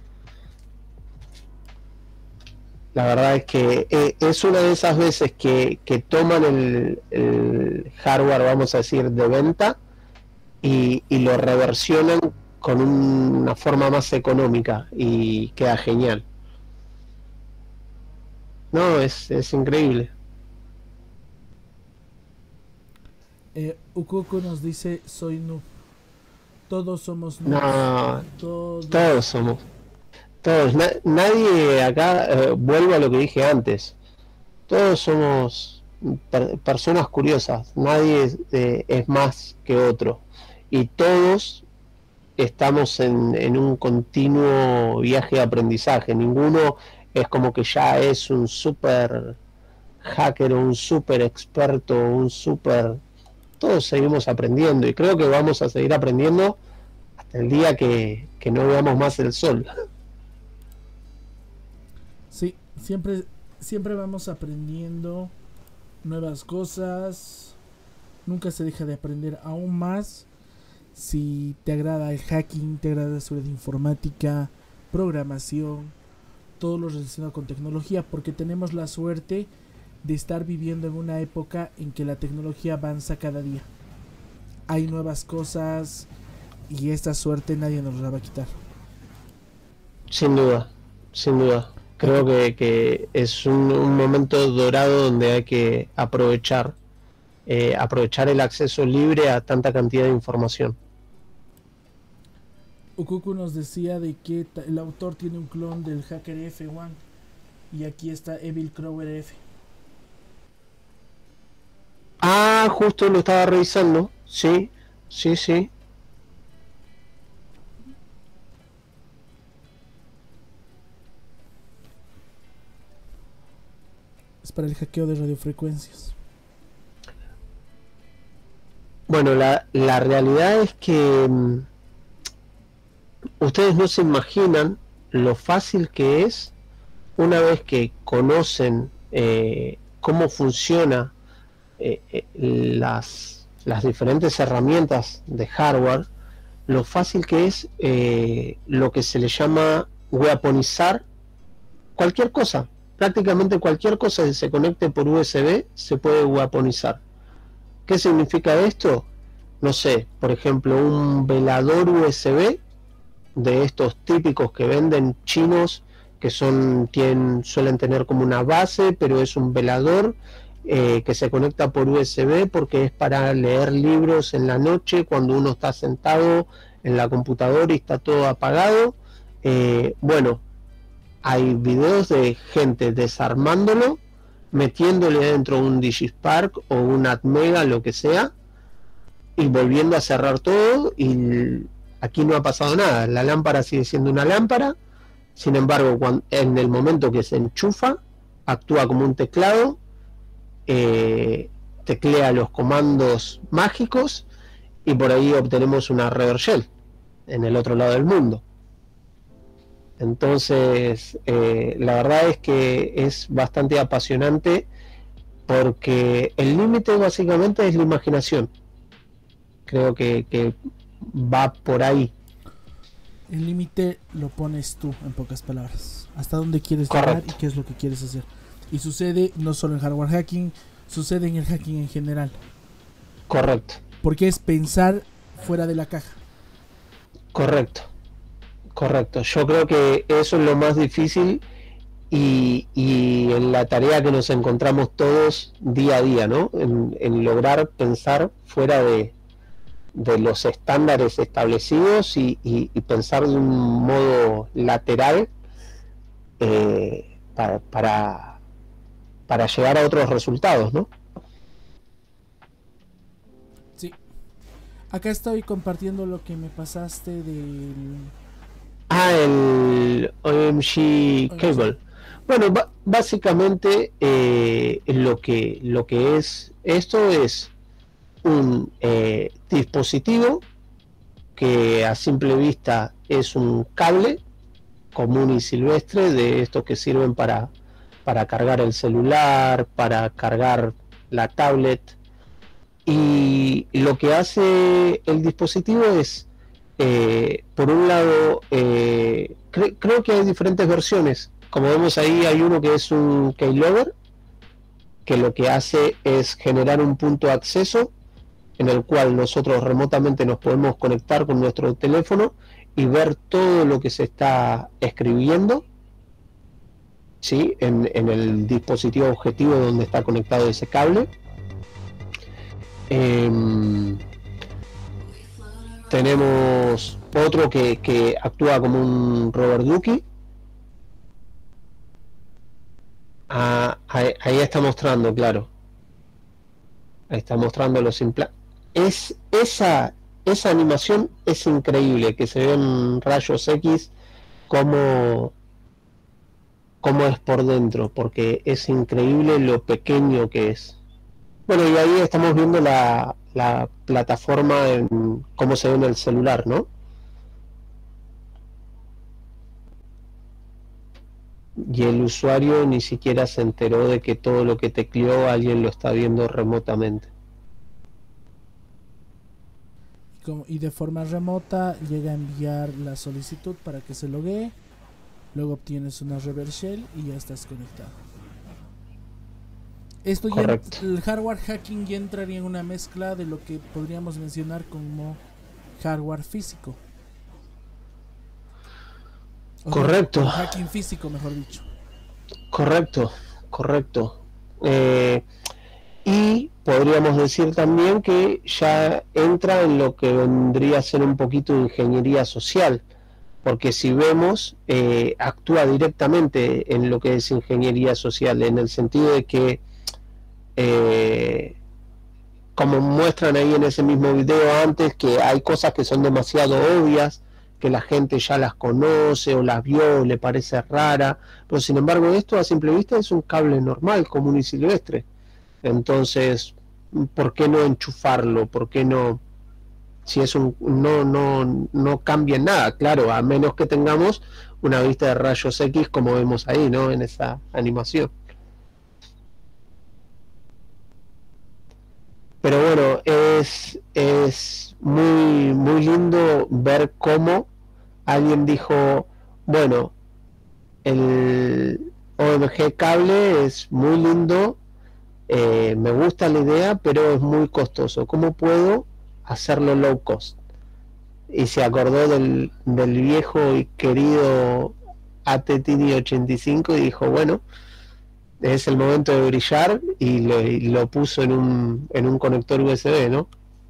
La verdad es que eh, es una de esas veces que, que toman el, el hardware, vamos a decir, de venta y, y lo reversionan con un, una forma más económica y queda genial. No, es, es increíble. Eh, Ukuku nos dice, soy noob. Todos somos noobs. No, todos. todos somos. Todos, na nadie acá, eh, vuelvo a lo que dije antes, todos somos per personas curiosas, nadie eh, es más que otro y todos estamos en, en un continuo viaje de aprendizaje. Ninguno es como que ya es un super hacker, un super experto, un super todos seguimos aprendiendo y creo que vamos a seguir aprendiendo hasta el día que, que no veamos más el sol. Sí, siempre, siempre vamos aprendiendo nuevas cosas, nunca se deja de aprender aún más. Si te agrada el hacking, te agrada la seguridad informática, programación, todo lo relacionado con tecnología, porque tenemos la suerte de estar viviendo en una época en que la tecnología avanza cada día. Hay nuevas cosas y esta suerte nadie nos la va a quitar. Sin duda, sin duda. Creo que, que es un, un momento dorado donde hay que aprovechar, eh, aprovechar el acceso libre a tanta cantidad de información. Ukuku nos decía de que el autor tiene un clon del Hacker F uno y aquí está Evil Crower F. Ah, justo lo estaba revisando. Sí, sí, sí. Es para el hackeo de radiofrecuencias. Bueno, la, la realidad es que um, ustedes no se imaginan lo fácil que es, una vez que conocen eh, cómo funciona eh, eh, las, las diferentes herramientas de hardware, lo fácil que es eh, lo que se le llama weaponizar cualquier cosa. Prácticamente cualquier cosa que se conecte por U S B se puede weaponizar. ¿Qué significa esto? No sé, por ejemplo, un velador U S B de estos típicos que venden chinos, que son tienen, suelen tener como una base, pero es un velador eh, que se conecta por U S B porque es para leer libros en la noche cuando uno está sentado en la computadora y está todo apagado. Eh, bueno, hay videos de gente desarmándolo, metiéndole dentro un Digispark o un Atmega, lo que sea, y volviendo a cerrar todo, y aquí no ha pasado nada. La lámpara sigue siendo una lámpara. Sin embargo, cuando, en el momento que se enchufa, actúa como un teclado, eh, teclea los comandos mágicos y por ahí obtenemos una reverse shell en el otro lado del mundo. Entonces, eh, la verdad es que es bastante apasionante porque el límite básicamente es la imaginación. Creo que, que va por ahí. El límite lo pones tú, en pocas palabras. Hasta dónde quieres Correcto. llegar y qué es lo que quieres hacer. Y sucede no solo en hardware hacking, sucede en el hacking en general. Correcto. Porque es pensar fuera de la caja. Correcto. Correcto. Yo creo que eso es lo más difícil y, y en la tarea que nos encontramos todos día a día, ¿no? En, en lograr pensar fuera de, de los estándares establecidos y, y, y pensar de un modo lateral eh, para, para, para llegar a otros resultados, ¿no? Sí. Acá estoy compartiendo lo que me pasaste del... Ah, el O M G Cable. Bueno, básicamente eh, lo que lo que es esto es un eh, dispositivo que a simple vista es un cable común y silvestre, de estos que sirven para, para cargar el celular, para cargar la tablet, y lo que hace el dispositivo es Eh, por un lado, eh, cre creo que hay diferentes versiones. Como vemos ahí, hay uno que es un keylogger, que lo que hace es generar un punto de acceso en el cual nosotros remotamente nos podemos conectar con nuestro teléfono y ver todo lo que se está escribiendo, ¿sí? en, en el dispositivo objetivo donde está conectado ese cable. Eh, Tenemos otro que, que actúa como un rubber ducky. Ah, ahí, ahí está mostrando, claro. Ahí está mostrando los implantes. Es, esa, esa animación es increíble, que se ven rayos X como, como es por dentro, porque es increíble lo pequeño que es. Bueno, y ahí estamos viendo la, la plataforma en cómo se ve en el celular, ¿no? Y el usuario ni siquiera se enteró de que todo lo que tecleó alguien lo está viendo remotamente. Como, y de forma remota llega a enviar la solicitud para que se loguee, luego obtienes una reverse shell y ya estás conectado. Esto ya, el hardware hacking ya entraría en una mezcla de lo que podríamos mencionar como hardware físico. O correcto. Sea, hacking físico, mejor dicho. Correcto, correcto. Eh, y podríamos decir también que ya entra en lo que vendría a ser un poquito de ingeniería social, porque si vemos, eh, actúa directamente en lo que es ingeniería social, en el sentido de que, eh, como muestran ahí en ese mismo video antes, que hay cosas que son demasiado obvias, que la gente ya las conoce o las vio, le parece rara, pero sin embargo esto a simple vista es un cable normal, común y silvestre. Entonces, ¿por qué no enchufarlo? ¿Por qué no? Si es un no no no cambia en nada, claro, a menos que tengamos una vista de rayos X como vemos ahí, ¿no? En esa animación. Pero bueno, es es muy muy lindo ver cómo alguien dijo, bueno, el O M G cable es muy lindo, eh, me gusta la idea, pero es muy costoso. ¿Cómo puedo hacerlo low cost? Y se acordó del, del viejo y querido A T T D ochenta y cinco y dijo, bueno, es el momento de brillar, y lo, y lo puso en un, en un conector U S B, ¿no?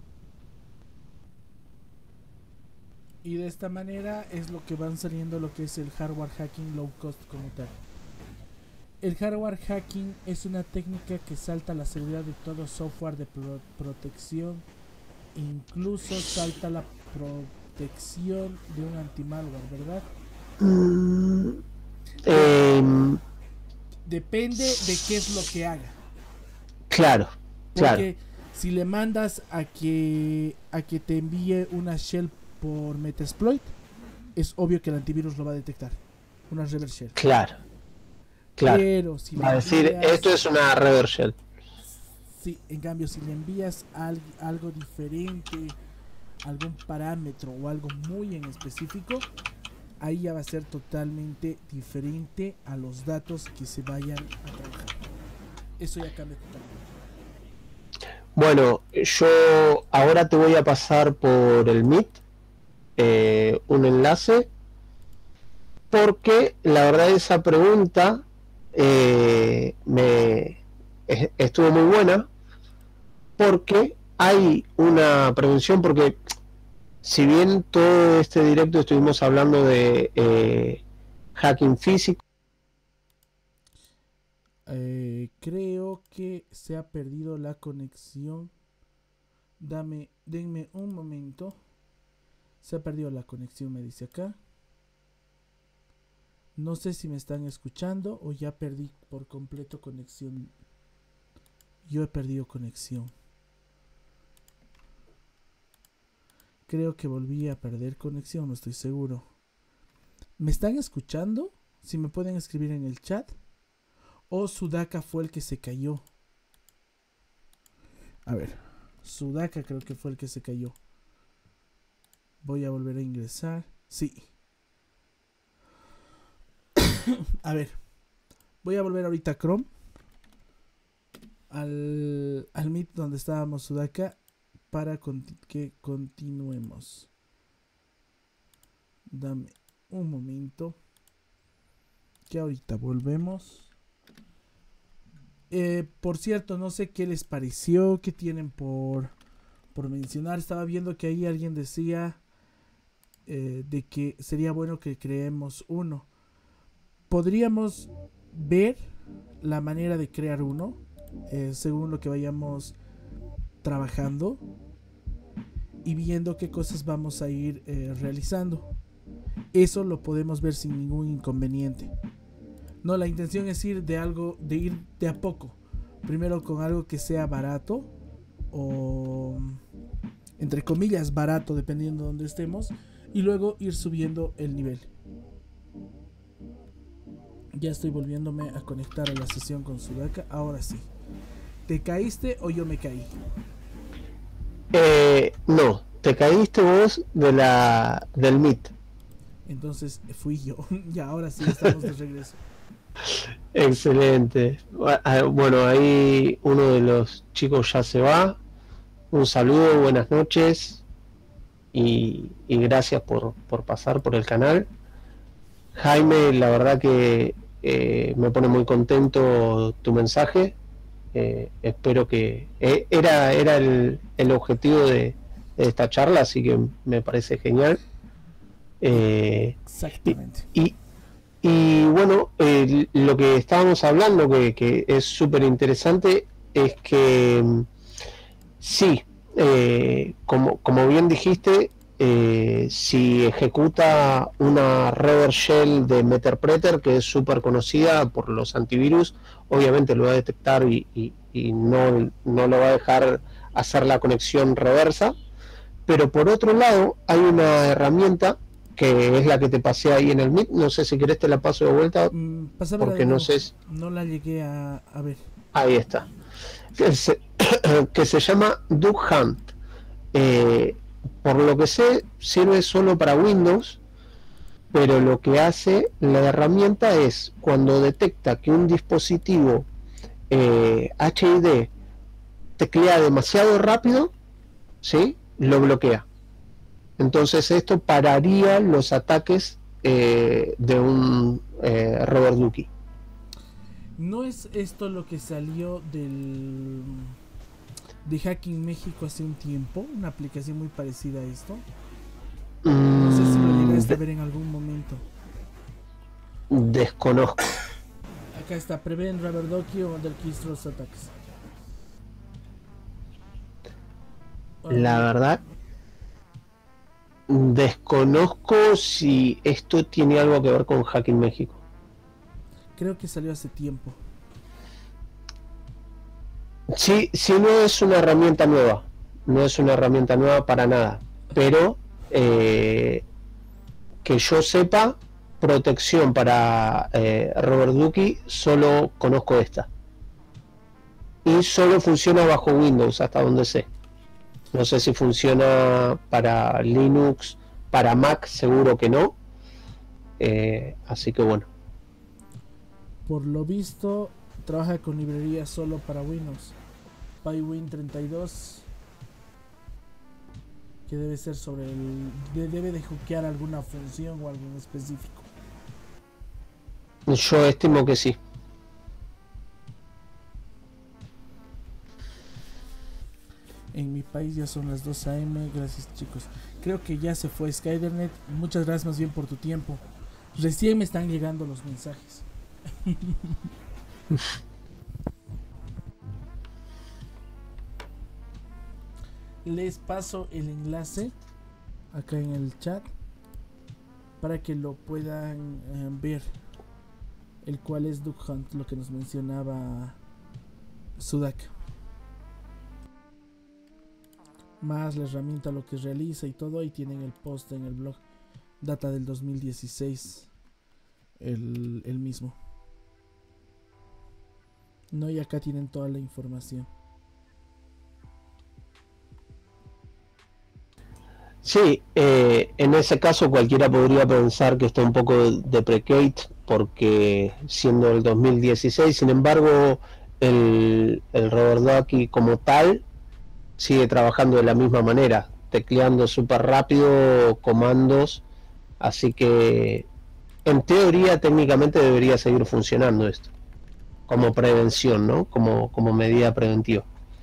Y de esta manera es lo que van saliendo lo que es el hardware hacking low cost como tal. El hardware hacking es una técnica que salta la seguridad de todo software de pro protección, incluso salta la protección de un anti-malware, ¿verdad? Mm, eh, Depende de qué es lo que haga. Claro, claro. Porque si le mandas a que a que te envíe una shell por Metasploit, es obvio que el antivirus lo va a detectar. Una reverse shell. Claro. Claro. Pero si va a decir, envías, esto es una reverse shell. Sí, en cambio, si le envías al, algo diferente, algún parámetro o algo muy en específico, ahí ya va a ser totalmente diferente a los datos que se vayan a trabajar. Eso ya cambia totalmente. Bueno, yo ahora te voy a pasar por el Meet eh, un enlace, porque la verdad esa pregunta eh, me estuvo muy buena, porque hay una prevención, porque si bien todo este directo estuvimos hablando de eh, hacking físico, eh, creo que se ha perdido la conexión. Dame, denme un momento. Se ha perdido la conexión, me dice acá. No sé si me están escuchando o ya perdí por completo conexión. Yo he perdido conexión. Creo que volví a perder conexión, no estoy seguro. ¿Me están escuchando? Si me pueden escribir en el chat. O Sudaka fue el que se cayó. A ver. Sudaka creo que fue el que se cayó. Voy a volver a ingresar. Sí. A ver. Voy a volver ahorita a Chrome. Al, al Meet donde estábamos Sudaka. Para conti que continuemos. Dame un momento. Que ahorita volvemos. Eh, por cierto, no sé qué les pareció. ¿Qué tienen por, por mencionar? Estaba viendo que ahí alguien decía eh, de que sería bueno que creemos uno. Podríamos ver la manera de crear uno eh, según lo que vayamos trabajando y viendo qué cosas vamos a ir eh, realizando. Eso lo podemos ver sin ningún inconveniente. No, la intención es ir de algo, de ir de a poco. Primero con algo que sea barato o entre comillas barato, dependiendo de donde estemos, y luego ir subiendo el nivel. Ya estoy volviéndome a conectar a la sesión con Sudaka. Ahora sí. ¿Te caíste o yo me caí? Eh, no, te caíste vos de la del Meet. Entonces fui yo. Y ahora sí estamos de regreso. Excelente. Bueno, ahí uno de los chicos ya se va. Un saludo, buenas noches y, y gracias por, por pasar por el canal. Jaime, la verdad que eh, me pone muy contento tu mensaje. Eh, espero que eh, era era el, el objetivo de, de esta charla, así que me parece genial. Eh, Exactamente. Y, y bueno, eh, lo que estábamos hablando, que, que es súper interesante, es que sí, eh, como, como bien dijiste, eh, si ejecuta una reverse shell de Meterpreter, que es súper conocida por los antivirus, obviamente lo va a detectar y, y, y no, no lo va a dejar hacer la conexión reversa. Pero por otro lado, hay una herramienta que es la que te pasé ahí en el Meet. No sé si querés te la paso de vuelta, Mm, porque no sé si... No la llegué a, a ver. Ahí está. Que se, que se llama Duck Hunt. Eh, por lo que sé, sirve solo para Windows, pero lo que hace la herramienta es, cuando detecta que un dispositivo eh, H I D teclea demasiado rápido, ¿sí?, lo bloquea. Entonces esto pararía los ataques eh, de un eh, Robert Ducky. ¿No es esto lo que salió del de Hacking México hace un tiempo? Una aplicación muy parecida a esto. No sé si lo llegaste a ver en algún momento. Desconozco. Acá está, prevén Robert Ducky o Under Keystroke Attacks. La verdad, desconozco si esto tiene algo que ver con Hacking México. Creo que salió hace tiempo. Sí, sí, no es una herramienta nueva, no es una herramienta nueva para nada, pero eh, que yo sepa, protección para eh, Robert Ducky, solo conozco esta. Y solo funciona bajo Windows, hasta donde sé. No sé si funciona para Linux, para Mac, seguro que no. Eh, así que bueno. Por lo visto, trabaja con librerías solo para Windows. PyWin treinta y dos, que debe ser sobre el... De, debe de hookear alguna función o algo en específico. Yo estimo que sí. En mi país ya son las dos a eme. Gracias, chicos. Creo que ya se fue Skydernet. Muchas gracias más bien por tu tiempo. Recién me están llegando los mensajes. Les paso el enlace acá en el chat para que lo puedan eh, ver, el cual es Duck Hunt, lo que nos mencionaba Sudaka, más la herramienta, lo que realiza y todo. Ahí tienen el post en el blog, data del dos mil dieciséis, el, el mismo. No, y acá tienen toda la información. Sí, eh, en ese caso cualquiera podría pensar que está un poco deprecate, porque siendo el dos mil dieciséis, sin embargo, el, el Robert Ducky como tal sigue trabajando de la misma manera, tecleando súper rápido comandos, así que en teoría técnicamente debería seguir funcionando esto, como prevención, ¿no? Como, como medida preventiva.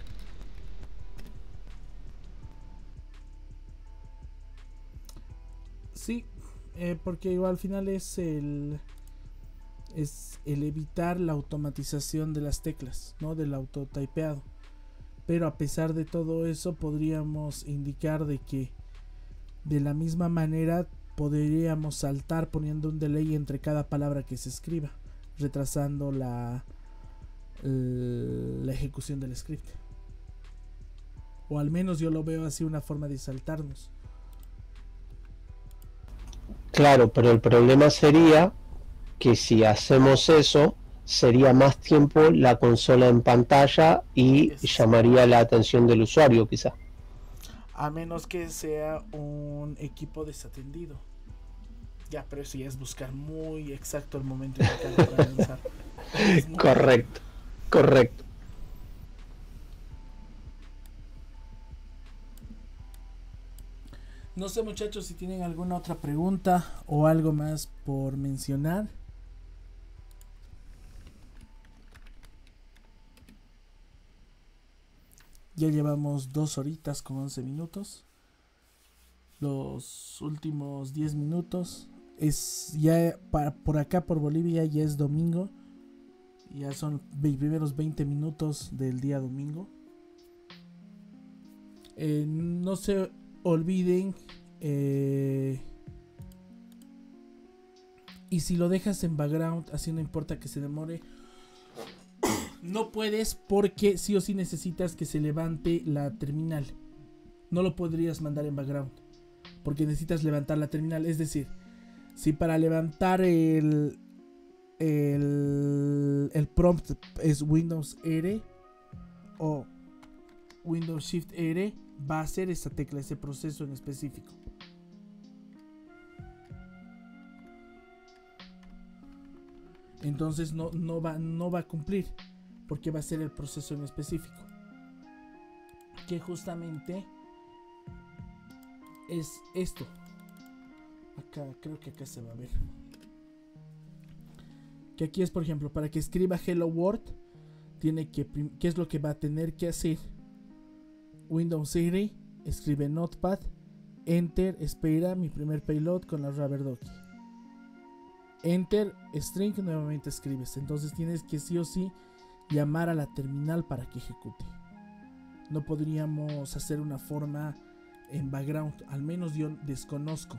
Sí, eh, porque igual al final es el es el evitar la automatización de las teclas, ¿no? Del autotypeado. Pero a pesar de todo eso, podríamos indicar de que de la misma manera podríamos saltar poniendo un delay entre cada palabra que se escriba, retrasando la la ejecución del script. O al menos yo lo veo así, una forma de saltarnos. Claro, pero el problema sería que si hacemos eso, sería más tiempo la consola en pantalla y Es- llamaría la atención del usuario, quizá. A menos que sea un equipo desatendido. Ya, pero eso ya es buscar muy exacto el momento indicado para lanzar. Es muy- Correcto, correcto. No sé, muchachos, si tienen alguna otra pregunta o algo más por mencionar. Ya llevamos dos horitas con once minutos. Los últimos diez minutos es ya para, por acá por Bolivia ya es domingo. Ya son los primeros veinte minutos del día domingo. Eh, no se olviden. Eh, y si lo dejas en background, así no importa que se demore. No puedes porque sí o sí necesitas que se levante la terminal. No lo podrías mandar en background porque necesitas levantar la terminal. Es decir, si para levantar el el, el prompt es Windows R o Windows Shift R, va a hacer esa tecla, ese proceso en específico. Entonces no, no, va, no va a cumplir porque va a ser el proceso en específico, que justamente es esto. Acá, creo que acá se va a ver. Que aquí es, por ejemplo, para que escriba Hello World, tiene que, ¿qué es lo que va a tener que hacer? Windows R, escribe Notepad, Enter, espera mi primer payload con la Rubber Ducky. Enter, string, nuevamente escribes. Entonces tienes que sí o sí llamar a la terminal para que ejecute. No podríamos hacer una forma en background, al menos yo desconozco.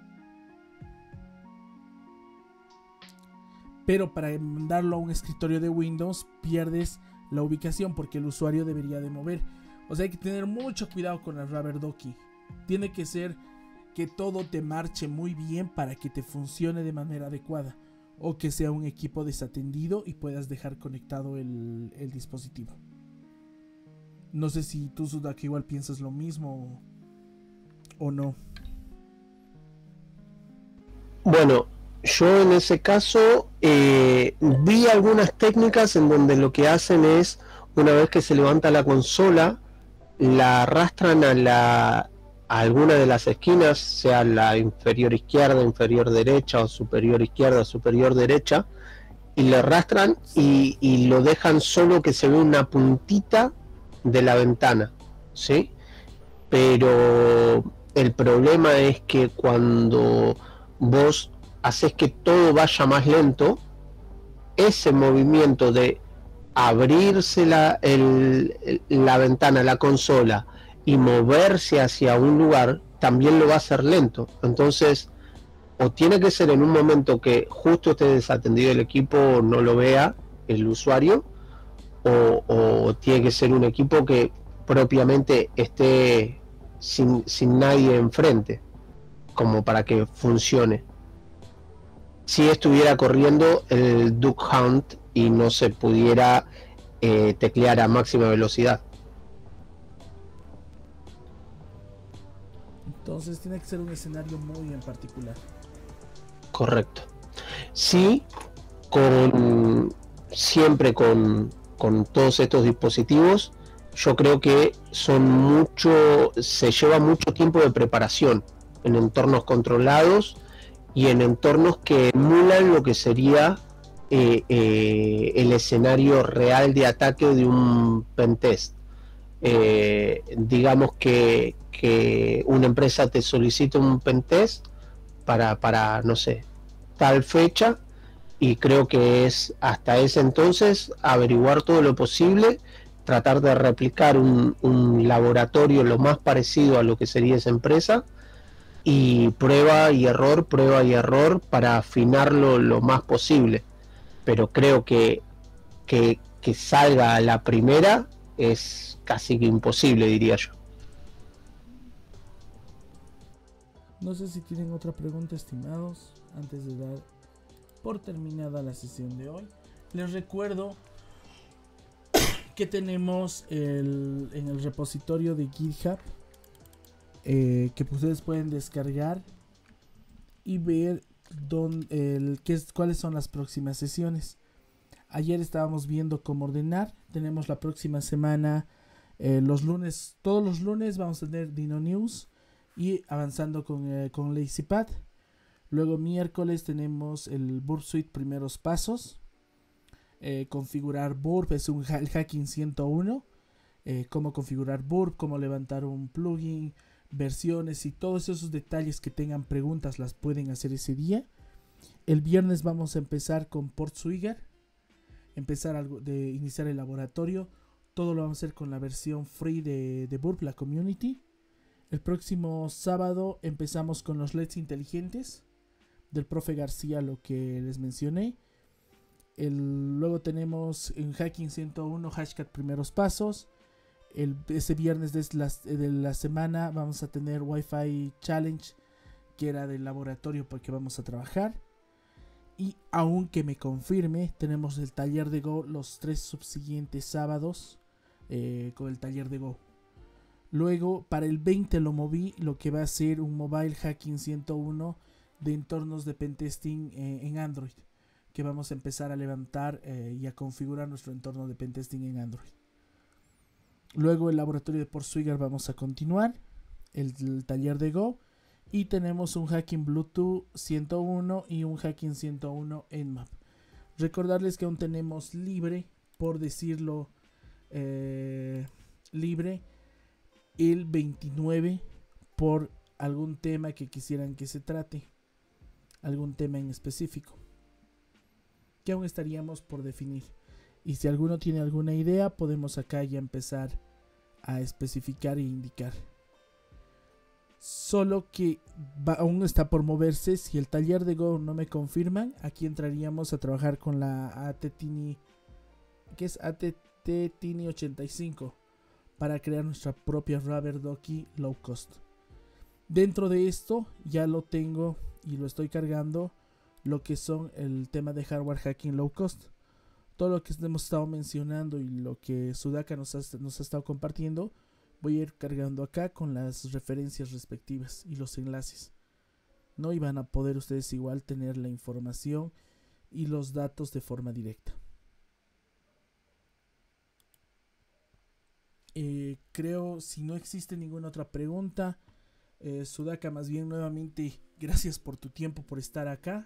Pero para mandarlo a un escritorio de Windows pierdes la ubicación porque el usuario debería de mover. O sea, hay que tener mucho cuidado con la Rubber Ducky. Tiene que ser que todo te marche muy bien para que te funcione de manera adecuada. O que sea un equipo desatendido y puedas dejar conectado el, el dispositivo. No sé si tú, Sudak, igual piensas lo mismo o, o no. Bueno, yo en ese caso eh, vi algunas técnicas en donde lo que hacen es, una vez que se levanta la consola, la arrastran a la a alguna de las esquinas, sea la inferior izquierda, inferior derecha o superior izquierda, superior derecha, y le arrastran y, y lo dejan solo que se ve una puntita de la ventana, ¿sí? Pero el problema es que cuando vos haces que todo vaya más lento, ese movimiento de abrirse la, el, la ventana, la consola, y moverse hacia un lugar, también lo va a hacer lento. Entonces, o tiene que ser en un momento que justo esté desatendido el equipo, o no lo vea el usuario, o, o tiene que ser un equipo que propiamente esté sin, sin nadie enfrente, como para que funcione. Si estuviera corriendo el Duck Hunt y no se pudiera eh, teclear a máxima velocidad. Entonces tiene que ser un escenario muy en particular. Correcto. Sí, con siempre con, con todos estos dispositivos, yo creo que son mucho, se lleva mucho tiempo de preparación en entornos controlados y en entornos que emulan lo que sería eh, eh, el escenario real de ataque de un pentest. Eh, digamos que, que una empresa te solicita un pentest para, para, no sé, tal fecha, y creo que es hasta ese entonces averiguar todo lo posible, tratar de replicar un, un laboratorio lo más parecido a lo que sería esa empresa, y prueba y error, prueba y error para afinarlo lo más posible. Pero creo que, que, que salga a la primera es casi que imposible, diría yo. No sé si tienen otra pregunta, estimados, antes de dar por terminada la sesión de hoy. Les recuerdo que tenemos el, en el repositorio de GitHub eh, que ustedes pueden descargar y ver don, el, qué es, cuáles son las próximas sesiones. Ayer estábamos viendo cómo ordenar. Tenemos la próxima semana, eh, los lunes, todos los lunes vamos a tener Dino News y avanzando con, eh, con LazyPad. Luego miércoles tenemos el Burp Suite primeros pasos. Eh, configurar Burp es un el hacking ciento uno. Eh, cómo configurar Burp, cómo levantar un plugin, versiones y todos esos detalles que tengan preguntas las pueden hacer ese día. El viernes vamos a empezar con PortSwigger. Empezar algo de iniciar el laboratorio. Todo lo vamos a hacer con la versión free de, de Burp, la community. El próximo sábado empezamos con los L E Ds inteligentes del profe García, lo que les mencioné. El, luego tenemos en Hacking ciento uno Hashcat primeros pasos. El, ese viernes de la, de la semana vamos a tener Wi-Fi Challenge, que era del laboratorio porque vamos a trabajar. Y aunque me confirme, tenemos el taller de Go los tres subsiguientes sábados eh, con el taller de Go. Luego para el veinte lo moví, lo que va a ser un Mobile Hacking ciento uno de entornos de pentesting eh, en Android, que vamos a empezar a levantar eh, y a configurar nuestro entorno de pentesting en Android. Luego el laboratorio de PortSwigger vamos a continuar, el, el taller de Go, y tenemos un Hacking Bluetooth ciento uno y un Hacking ciento uno Nmap. Recordarles que aún tenemos libre, por decirlo eh, libre, el veintinueve por algún tema que quisieran que se trate, algún tema en específico que aún estaríamos por definir, y si alguno tiene alguna idea podemos acá ya empezar a especificar e indicar. Solo que va, aún está por moverse. Si el taller de Go no me confirman, aquí entraríamos a trabajar con la A T Tiny, que es A T T Tiny ochenta y cinco, para crear nuestra propia Rubber Ducky low cost. Dentro de esto ya lo tengo y lo estoy cargando, lo que son el tema de hardware hacking low cost. Todo lo que hemos estado mencionando y lo que Sudaka nos ha, nos ha estado compartiendo, voy a ir cargando acá con las referencias respectivas y los enlaces, ¿no? Y van a poder ustedes igual tener la información y los datos de forma directa. Eh, creo, si no existe ninguna otra pregunta, eh, Sudaka, más bien nuevamente gracias por tu tiempo, por estar acá.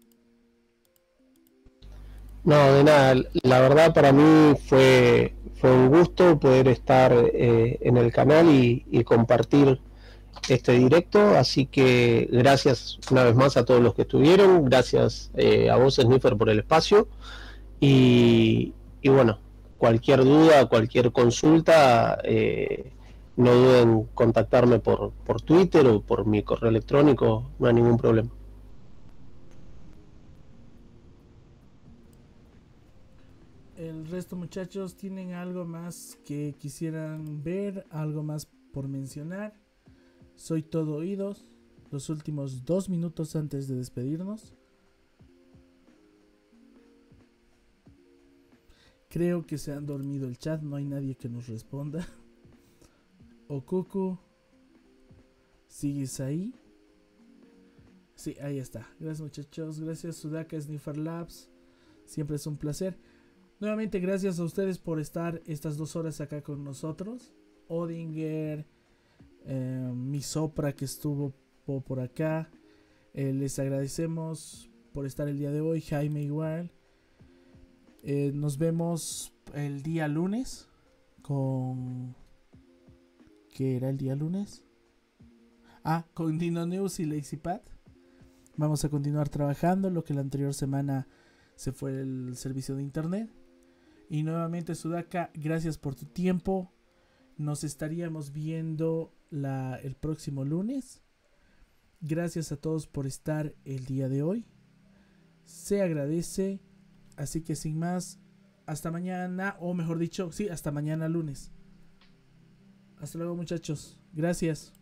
No, de nada, la verdad para mí fue, fue un gusto poder estar eh, en el canal y, y compartir este directo, así que gracias una vez más a todos los que estuvieron, gracias eh, a vos Sniffer por el espacio y, y bueno, cualquier duda, cualquier consulta, eh, no duden en contactarme por, por Twitter o por mi correo electrónico, no hay ningún problema. El resto, muchachos, ¿tienen algo más que quisieran ver? ¿Algo más por mencionar? Soy todo oídos. Los últimos dos minutos antes de despedirnos. Creo que se han dormido el chat, no hay nadie que nos responda. Okuku, ¿sigues ahí? Sí, ahí está. Gracias, muchachos. Gracias, Sudaka, Sniffer Labs. Siempre es un placer. Nuevamente gracias a ustedes por estar estas dos horas acá con nosotros. Odinger, eh, Misopra que estuvo por acá. Eh, les agradecemos por estar el día de hoy. Jaime igual. Eh, nos vemos el día lunes con... ¿Qué era el día lunes? Ah, con Dino News y LazyPad. Vamos a continuar trabajando lo que la anterior semana se fue el servicio de internet. Y nuevamente, Sudaka, gracias por tu tiempo. Nos estaríamos viendo la, el próximo lunes. Gracias a todos por estar el día de hoy. Se agradece. Así que sin más, hasta mañana, o mejor dicho, sí, hasta mañana lunes. Hasta luego, muchachos. Gracias.